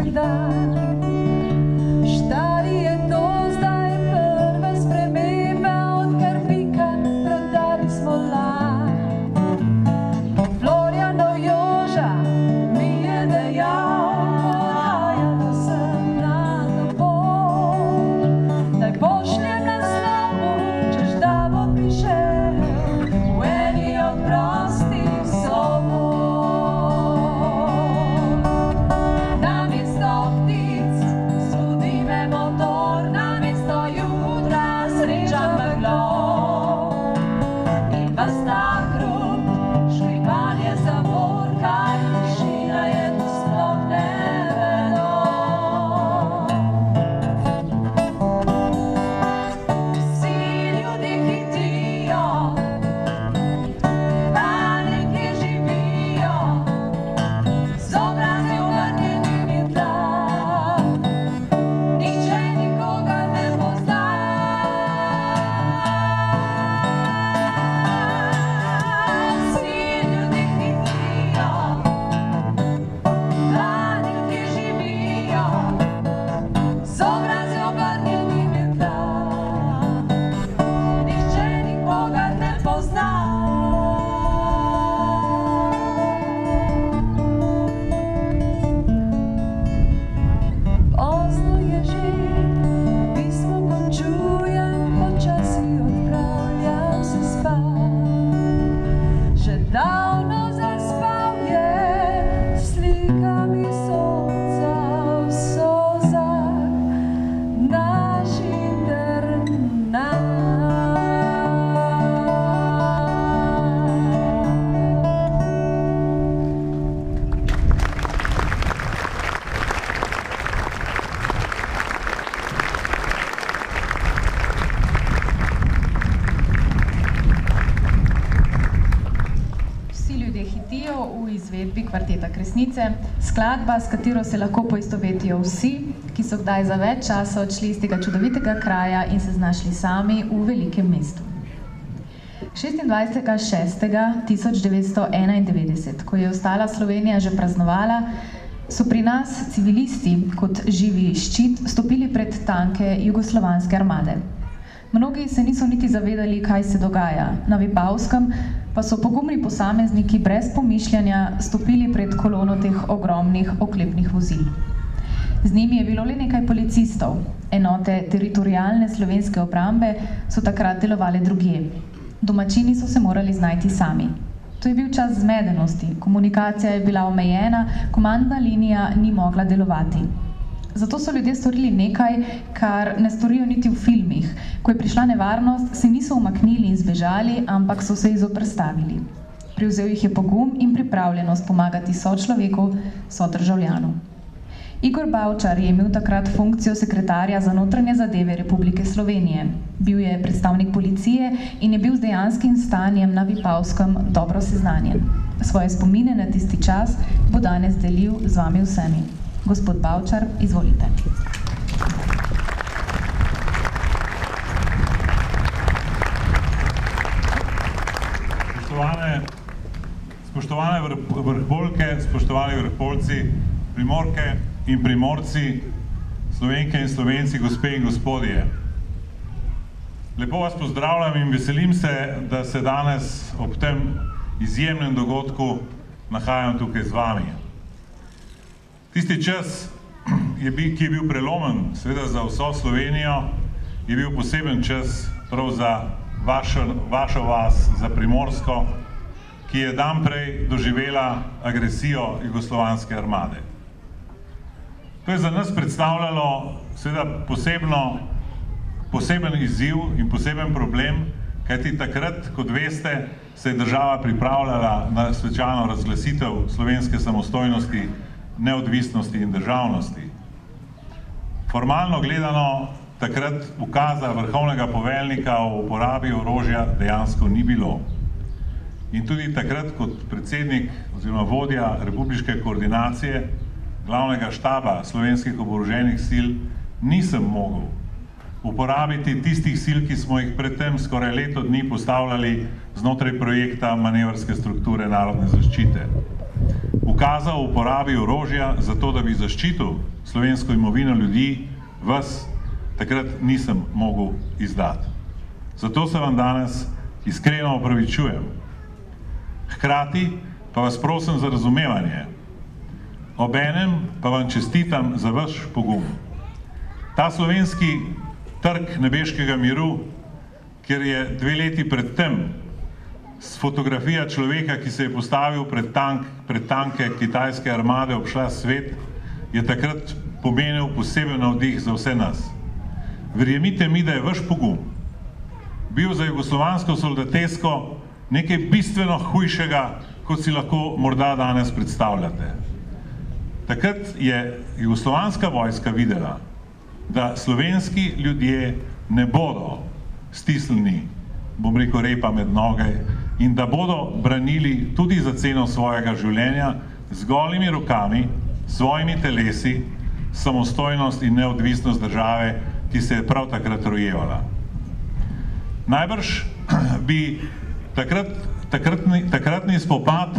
Kvarteta Kresnice, skladba, s katero se lahko poistovetijo vsi, ki so kdaj za več časa odšli iz tega čudovitega kraja in se znašli sami v velikem mestu. šestindvajsetega šestega tisoč devetsto enaindevetdeset, ko je ostala Slovenija že praznovala, so pri nas civilisti kot živi ščit stopili pred tanke jugoslovanske armade. Mnogi se niso niti zavedali, kaj se dogaja. Na Vipavskem pa so pogumni posamezniki brez pomišljanja stopili pred kolono teh ogromnih oklepnih vozil. Z njimi je bilo le nekaj policistov. Enote teritorialne slovenske obrambe so takrat delovale drugje. Domačini so se morali znajti sami. To je bil čas zmedenosti, komunikacija je bila omejena, komandna linija ni mogla delovati. Zato so ljudje storili nekaj, kar ne storijo niti v filmih. Ko je prišla nevarnost, se niso umaknili in zbežali, ampak so se izoprstavili. Privzel jih je pogum in pripravljenost pomagati sočloveku, sodržavljanu. Igor Bavčar je imel takrat funkcijo sekretarja za notranje zadeve Republike Slovenije. Bil je predstavnik policije in je bil z dejanskim stanjem na Vipavskem dobro seznanjen. Svoje spomine na tisti čas bo danes delil z vami vsemi. Gospod Bavčar, izvolite. Spoštovane, spoštovane vrhbolke, spoštovani vrhbolci, primorke in primorci, Slovenke in Slovenci, gospe in gospodje. Lepo vas pozdravljam in veselim se, da se danes ob tem izjemnem dogodku nahajam tukaj z vami. Tisti čas, je bil, ki je bil prelomen, seveda za vso Slovenijo, je bil poseben čas prav za vašo, vašo vas, za Primorsko, ki je dan prej doživela agresijo jugoslovanske armade. To je za nas predstavljalo seveda posebno, poseben izziv in poseben problem, kajti takrat, kot veste, se je država pripravljala na svečano razglasitev slovenske samostojnosti, neodvisnosti in državnosti. Formalno gledano, takrat ukaza vrhovnega poveljnika o uporabi orožja dejansko ni bilo. In tudi takrat kot predsednik oziroma vodja republiške koordinacije glavnega štaba slovenskih oboroženih sil nisem mogel uporabiti tistih sil, ki smo jih predtem skoraj leto dni postavljali znotraj projekta manevrske strukture narodne zaščite. V ukaza o uporabi orožja za to, da bi zaščitil slovensko imovino ljudi, vas takrat nisem mogel izdati. Zato se vam danes iskreno opravičujem. Hkrati pa vas prosim za razumevanje. Obenem pa vam čestitam za vaš pogum. Ta slovenski trg nebeškega miru, kjer je dve leti pred tem fotografija človeka, ki se je postavil pred, tank, pred tanke kitajske armade, obšla svet, je takrat pomenil poseben navdih za vse nas. Verjemite mi, da je vaš pogum bil za jugoslovansko soldatesko nekaj bistveno hujšega, kot si lahko morda danes predstavljate. Takrat je jugoslovanska vojska videla, da slovenski ljudje ne bodo stisnjeni, bom rekel, repa med noge, in da bodo branili tudi za ceno svojega življenja z golimi rokami, svojimi telesi, samostojnost in neodvisnost države, ki se je prav takrat rojevala. Najbrž bi takrat, takratni, takratni spopad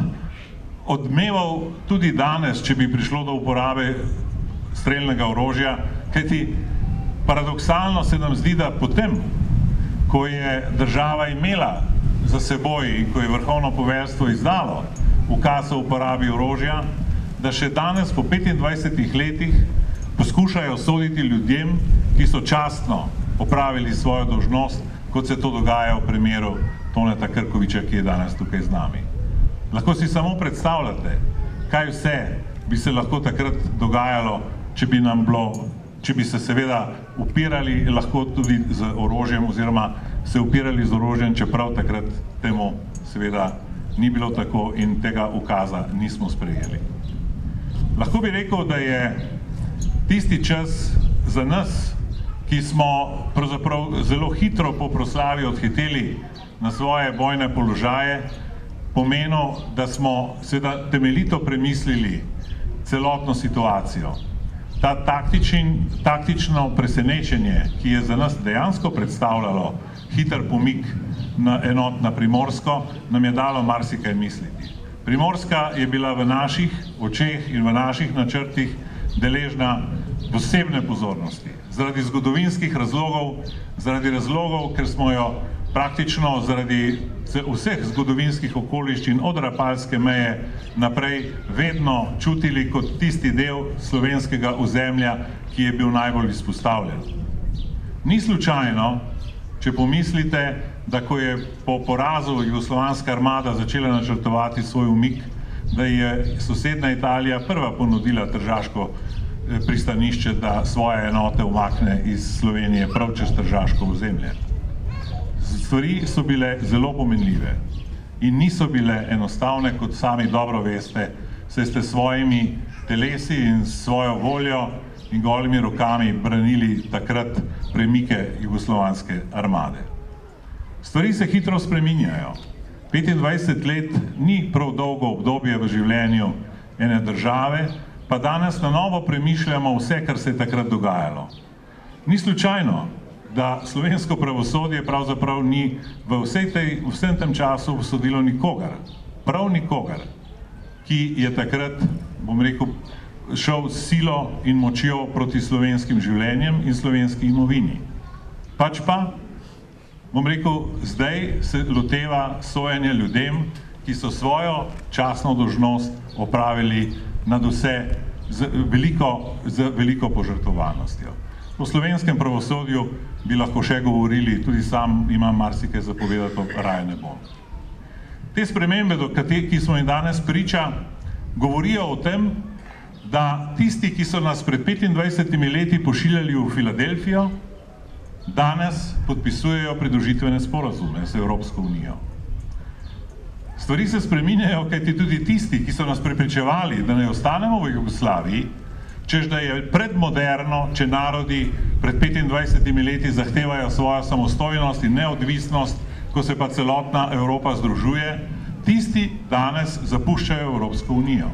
odmeval tudi danes, če bi prišlo do uporabe strelnega orožja, kajti paradoksalno se nam zdi, da potem, ko je država imela za seboj in ko je vrhovno poveljstvo izdalo ukaz o uporabi orožja, da še danes po petindvajsetih letih poskušajo soditi ljudem, ki so častno opravili svojo dolžnost, kot se to dogaja v primeru Toneta Krkoviča, ki je danes tukaj z nami. Lahko si samo predstavljate, kaj vse bi se lahko takrat dogajalo, če bi nam bilo, če bi se seveda upirali lahko tudi z orožjem oziroma se upirali z orožjem, čeprav takrat temu seveda ni bilo tako in tega ukaza nismo sprejeli. Lahko bi rekel, da je tisti čas za nas, ki smo pravzaprav zelo hitro po proslavi odhiteli na svoje bojne položaje, pomenil, da smo seveda temeljito premislili celotno situacijo. Ta taktičin, taktično presenečenje, ki je za nas dejansko predstavljalo hiter pomik na enot na Primorsko, nam je dalo marsikaj misliti. Primorska je bila v naših očeh in v naših načrtih deležna posebne pozornosti. Zaradi zgodovinskih razlogov, zaradi razlogov, ker smo jo praktično zaradi vseh zgodovinskih okoliščin od Rapalske meje naprej vedno čutili kot tisti del slovenskega ozemlja, ki je bil najbolj izpostavljen. Ni slučajno, če pomislite, da ko je po porazu jugoslovanska armada začela načrtovati svoj umik, da je sosednja Italija prva ponudila tržaško pristanišče, da svoje enote umakne iz Slovenije prav čez tržaško ozemlje. Stvari so bile zelo pomenljive in niso bile enostavne, kot sami dobro veste, saj ste svojimi telesi in svojo voljo in golimi rokami branili takrat premike jugoslovanske armade. Stvari se hitro spreminjajo. petindvajset let ni prav dolgo obdobje v življenju ene države, pa danes na novo premišljamo vse, kar se je takrat dogajalo. Ni slučajno, da slovensko pravosodje pravzaprav ni v vsej tej, vsem tem času obsodilo nikogar, prav nikogar, ki je takrat, bom rekel, šel s silo in močjo proti slovenskim življenjem in slovenski imovini. Pač pa, bom rekel, zdaj se loteva sojenja ljudem, ki so svojo častno dolžnost opravili nad vse z veliko, z veliko požrtovanostjo. O slovenskem pravosodju bi lahko še govorili, tudi sam imam marsikaj za povedati, pa raje ne bom. Te spremembe, ki smo jim danes priča, govorijo o tem, da tisti, ki so nas pred petindvajsetimi leti pošiljali v Filadelfijo, danes podpisujejo pridružitvene sporazume z Evropsko unijo. Stvari se spreminjajo, kajti tudi tisti, ki so nas prepričevali, da ne ostanemo v Jugoslaviji, češ da je predmoderno, če narodi pred petindvajsetimi leti zahtevajo svojo samostojnost in neodvisnost, ko se pa celotna Evropa združuje, tisti danes zapuščajo Evropsko unijo.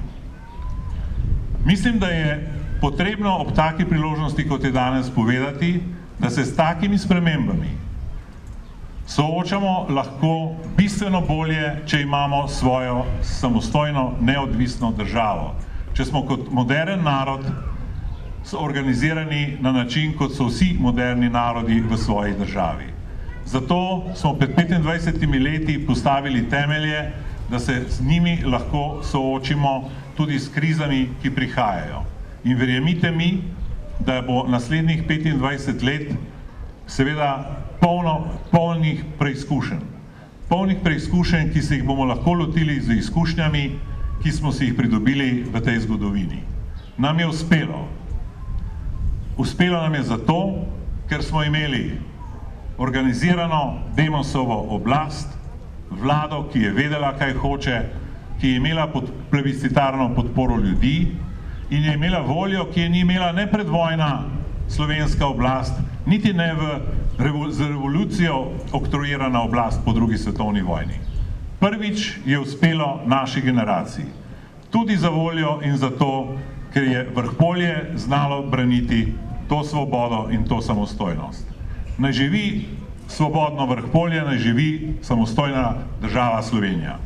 Mislim, da je potrebno ob taki priložnosti, kot je danes, povedati, da se s takimi spremembami soočamo lahko bistveno bolje, če imamo svojo samostojno, neodvisno državo. Če smo kot moderen narod organizirani na način, kot so vsi moderni narodi v svoji državi. Zato smo pred petindvajsetimi leti postavili temelje, da se z njimi lahko soočimo tudi s krizami, ki prihajajo. In verjemite mi, da bo naslednjih petindvajset let seveda polno, polnih preizkušenj. Polnih preizkušenj, ki se jih bomo lahko lotili z izkušnjami, ki smo si jih pridobili v tej zgodovini. Nam je uspelo. Uspelo nam je zato, ker smo imeli organizirano Demosovo oblast, vlado, ki je vedela, kaj hoče, ki je imela pod plebiscitarno podporo ljudi in je imela voljo, ki je ni imela ne predvojna slovenska oblast, niti ne v z revolucijo oktroirana oblast po drugi svetovni vojni. Prvič je uspelo naši generaciji. Tudi za voljo in zato, ker je Vrhpolje znalo braniti to svobodo in to samostojnost. Naj živi svobodno Vrhpolje, naj živi samostojna država Slovenija.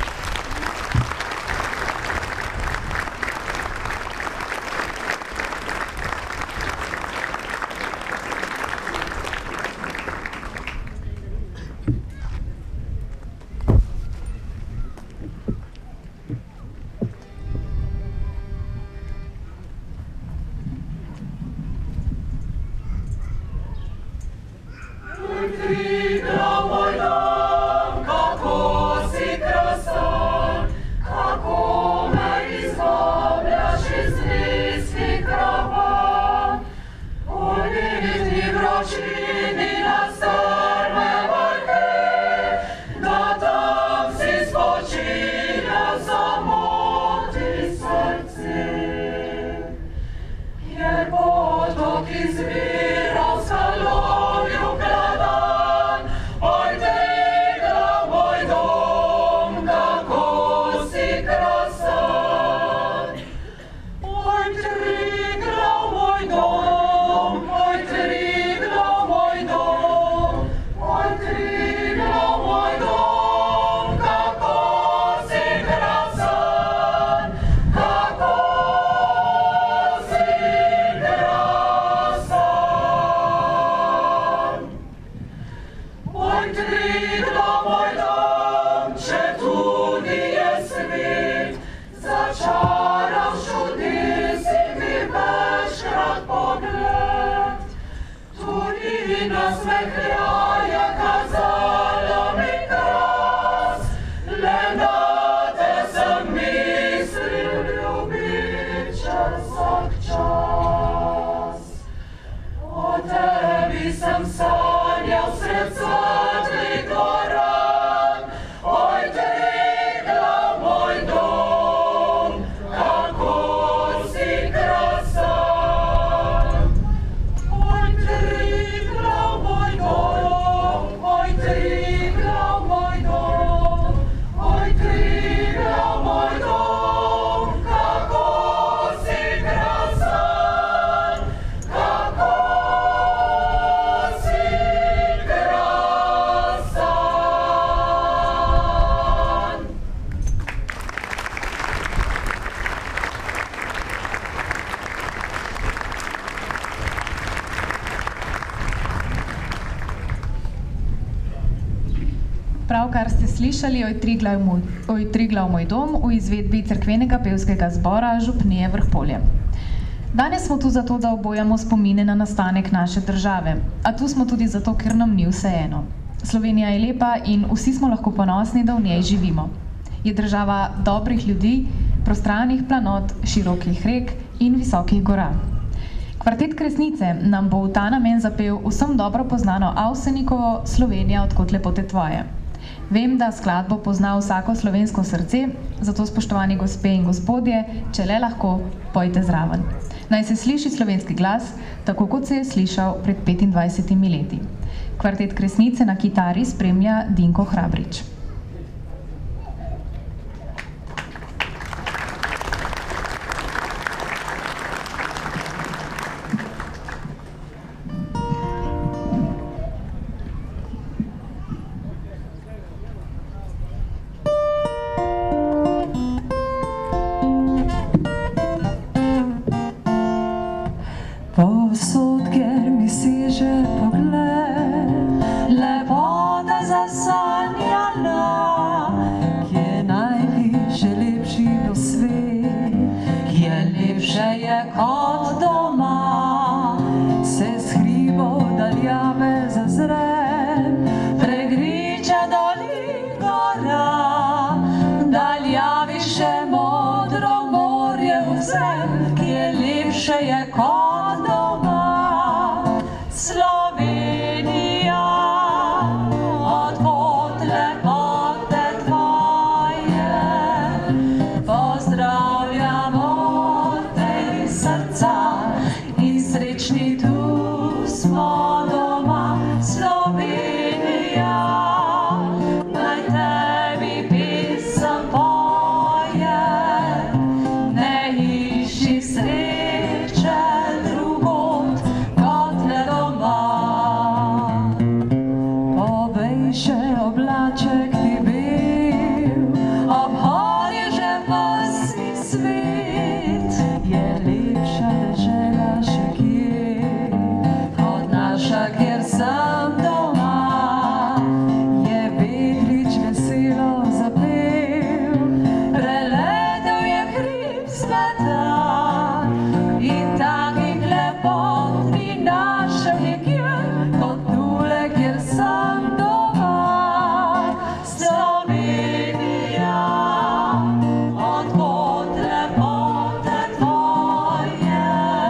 Pravkar ste slišali Oj Triglav moj, Oj Triglav moj dom v izvedbi cerkvenega pevskega zbora Župnije Vrhpolje. Danes smo tu zato, da obojamo spomine na nastanek naše države, a tu smo tudi zato, ker nam ni vseeno. Slovenija je lepa in vsi smo lahko ponosni, da v njej živimo. Je država dobrih ljudi, prostranih planot, širokih rek in visokih gora. Kvartet Kresnice nam bo v ta namen zapel vsem dobro poznano Avsenikovo Slovenija, odkot lepote tvoje. Vem, da skladbo pozna vsako slovensko srce, zato spoštovani gospe in gospodje, če le lahko, pojte zraven. Naj se sliši slovenski glas, tako kot se je slišal pred petindvajsetimi leti. Kvartet Kresnice na kitari spremlja Dinko Hrabrič. Posod, kjer mi seže pogled, lepota zasanjala, kje najviše lepši bo svet, kje lepše je kot doma, se s hribov daljave zazrem, pregriča dolin gora, daljavi še modro morje vzrem, kje lepše je kot doma. Slovenija, odkot lepote tvoje, pozdravljamo te iz srca in srečni tu smo doma. Slovenija, naj tebi pesem poje, ne išči sreče drugod kot le doma. Povej še oblaček ti bil, obhod je že vsni svet, je lepša dežela še kje, kot naša, kjer sem doma. Je vetrič veselo zapel, preletel je hrib sveta in takih lepot ni našel nikjer, kot tule, kjer sem doma. Slovenija, odkot lepote tvoje,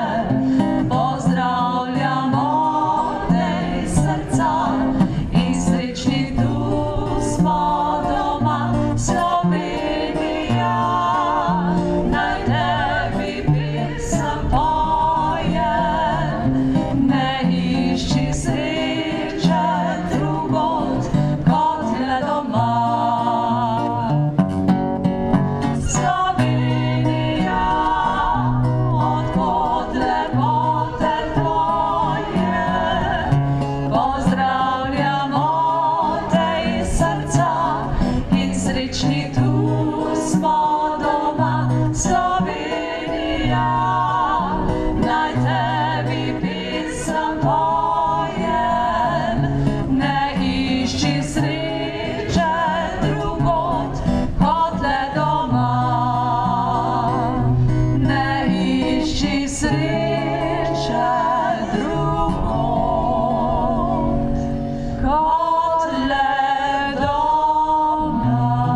pozdravljamo te iz srca in srečni tu smo doma. Slovenija, naj tebi pesem poje, ne išči sreče drugod kot le doma. Slovenija, odkot lepote tvoje, pozdravljamo te iz srca in srečni tu smo doma. Slovenija, naj tebi pesem pojem, ne išči sreče drugod kot le doma. Ne išči sreče drugod kot le doma.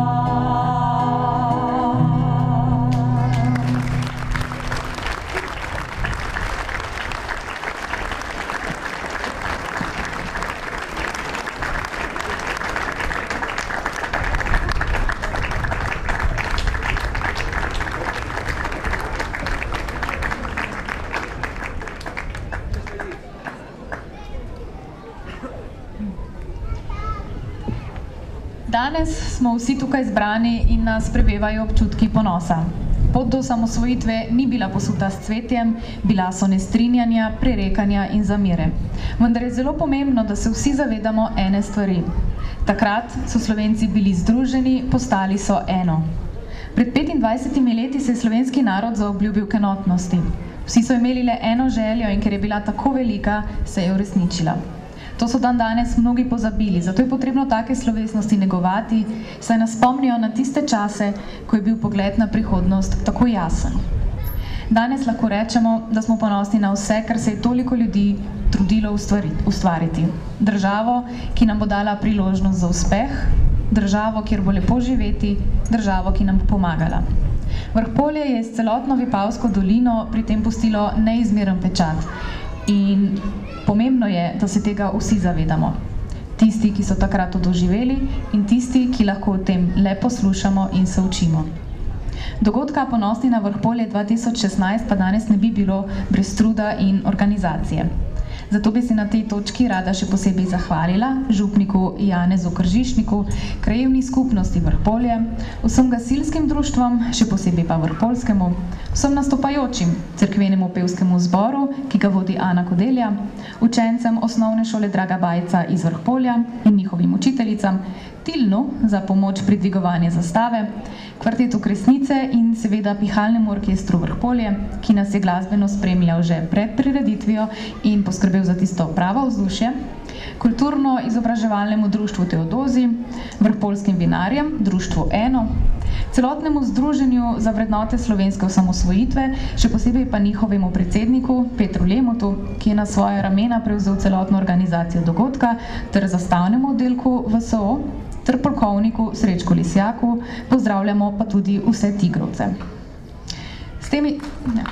Danes smo vsi tukaj zbrani in nas prevevajo občutki ponosa. Pot do osamosvojitve ni bila posuta s cvetjem, bila so nestrinjanja, prerekanja in zamere. Vendar je zelo pomembno, da se vsi zavedamo ene stvari. Takrat so Slovenci bili združeni, postali so eno. Pred petindvajsetimi leti se je slovenski narod zaobljubil k enotnosti. Vsi so imeli le eno željo in ker je bila tako velika, se je uresničila. To so dan danes mnogi pozabili, zato je potrebno take slovesnosti negovati, saj nas spomnijo na tiste čase, ko je bil pogled na prihodnost tako jasen. Danes lahko rečemo, da smo ponosni na vse, kar se je toliko ljudi trudilo ustvariti. Državo, ki nam bo dala priložnost za uspeh, državo, kjer bo lepo živeti, državo, ki nam bo pomagala. Vrhpolje je s celotno Vipavsko dolino pri tem pustilo neizmeren pečat in pomembno je, da se tega vsi zavedamo. Tisti, ki so takrat to doživeli in tisti, ki lahko o tem le poslušamo in se učimo. Dogodka Ponosni na Vrhpolje dva tisoč šestnajst pa danes ne bi bilo brez truda in organizacije. Zato bi se na tej točki rada še posebej zahvalila župniku Janezu Kržišniku, krajevni skupnosti Vrhpolje, vsem gasilskim društvom, še posebej pa Vrhpolskemu, vsem nastopajočim, cerkvenemu pevskemu zboru, ki ga vodi Ana Kodelja, učencem osnovne šole Draga Bajca iz Vrhpolja in njihovim učiteljicam, Tilnu za pomoč pri dvigovanju zastave, kvartetu Kresnice in seveda pihalnemu orkestru Vrhpolje, ki nas je glasbeno spremljal že pred prireditvijo in poskrbel za tisto pravo vzdušje, kulturno-izobraževalnemu društvu Teodozi, vrhpolskim vinarjem, društvu Eno, celotnemu združenju za vrednote slovenske osamosvojitve, še posebej pa njihovemu predsedniku Petru Lemotu, ki je na svoje ramena prevzel celotno organizacijo dogodka, ter zastavnemu oddelku V S O, ter polkovniku Srečku Lisjaku, pozdravljamo pa tudi vse tigrovce. S temi... Ja.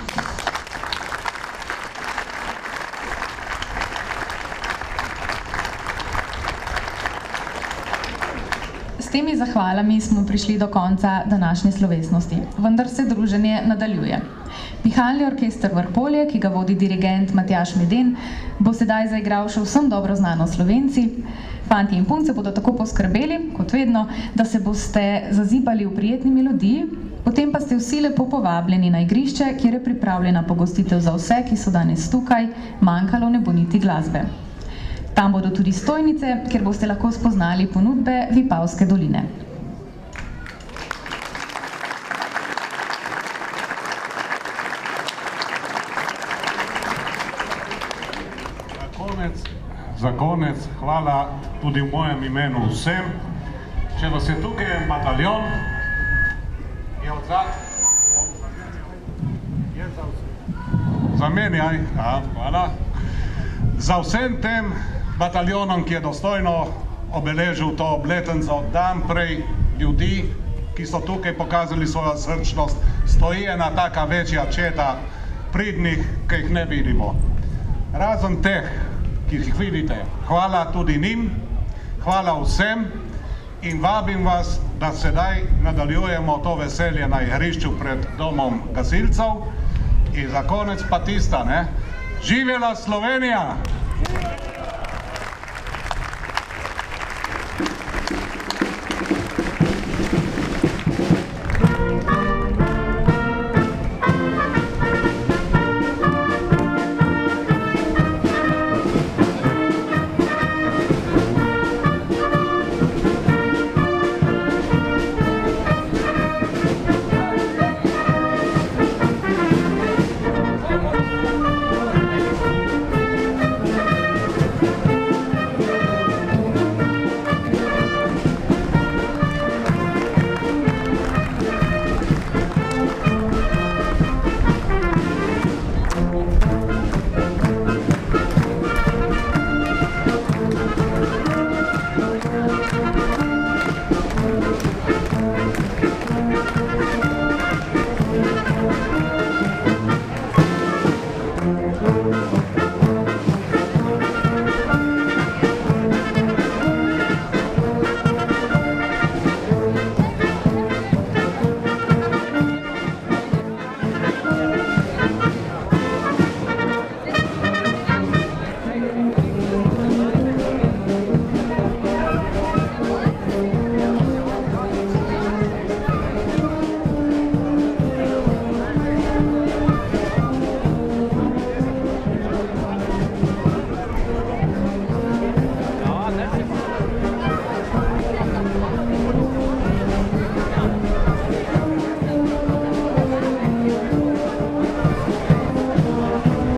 S temi zahvalami smo prišli do konca današnje slovesnosti, vendar se druženje nadaljuje. Pihalni orkester Vrhpolje, ki ga vodi dirigent Matjaž Meden, bo sedaj zaigral še vsem dobro znano Slovenci. Fanti in punce bodo tako poskrbeli, kot vedno, da se boste zazibali v prijetni melodiji, potem pa ste vsi lepo povabljeni na igrišče, kjer je pripravljena pogostitev za vse, ki so danes tukaj, manjkalo ne bo niti glasbe. Tam bodo tudi stojnice, kjer boste lahko spoznali ponudbe Vipavske doline. Za konec, za konec, hvala tudi v mojem imenu vsem. Če vas je tukaj bataljon, je odzad, je za vse. Zamenjaj, ja, hvala. Za vsem tem bataljonom, ki je dostojno obeležil to obletnico, dan prej ljudi, ki so tukaj pokazali svojo srčnost, stoji ena taka večja četa pridnih, ki jih ne vidimo. Razen teh, ki jih vidite, hvala tudi njim, hvala vsem in vabim vas, da sedaj nadaljujemo to veselje na igrišču pred domom gasilcev. In za konec pa tista, ne? Živela Slovenija! Thank you.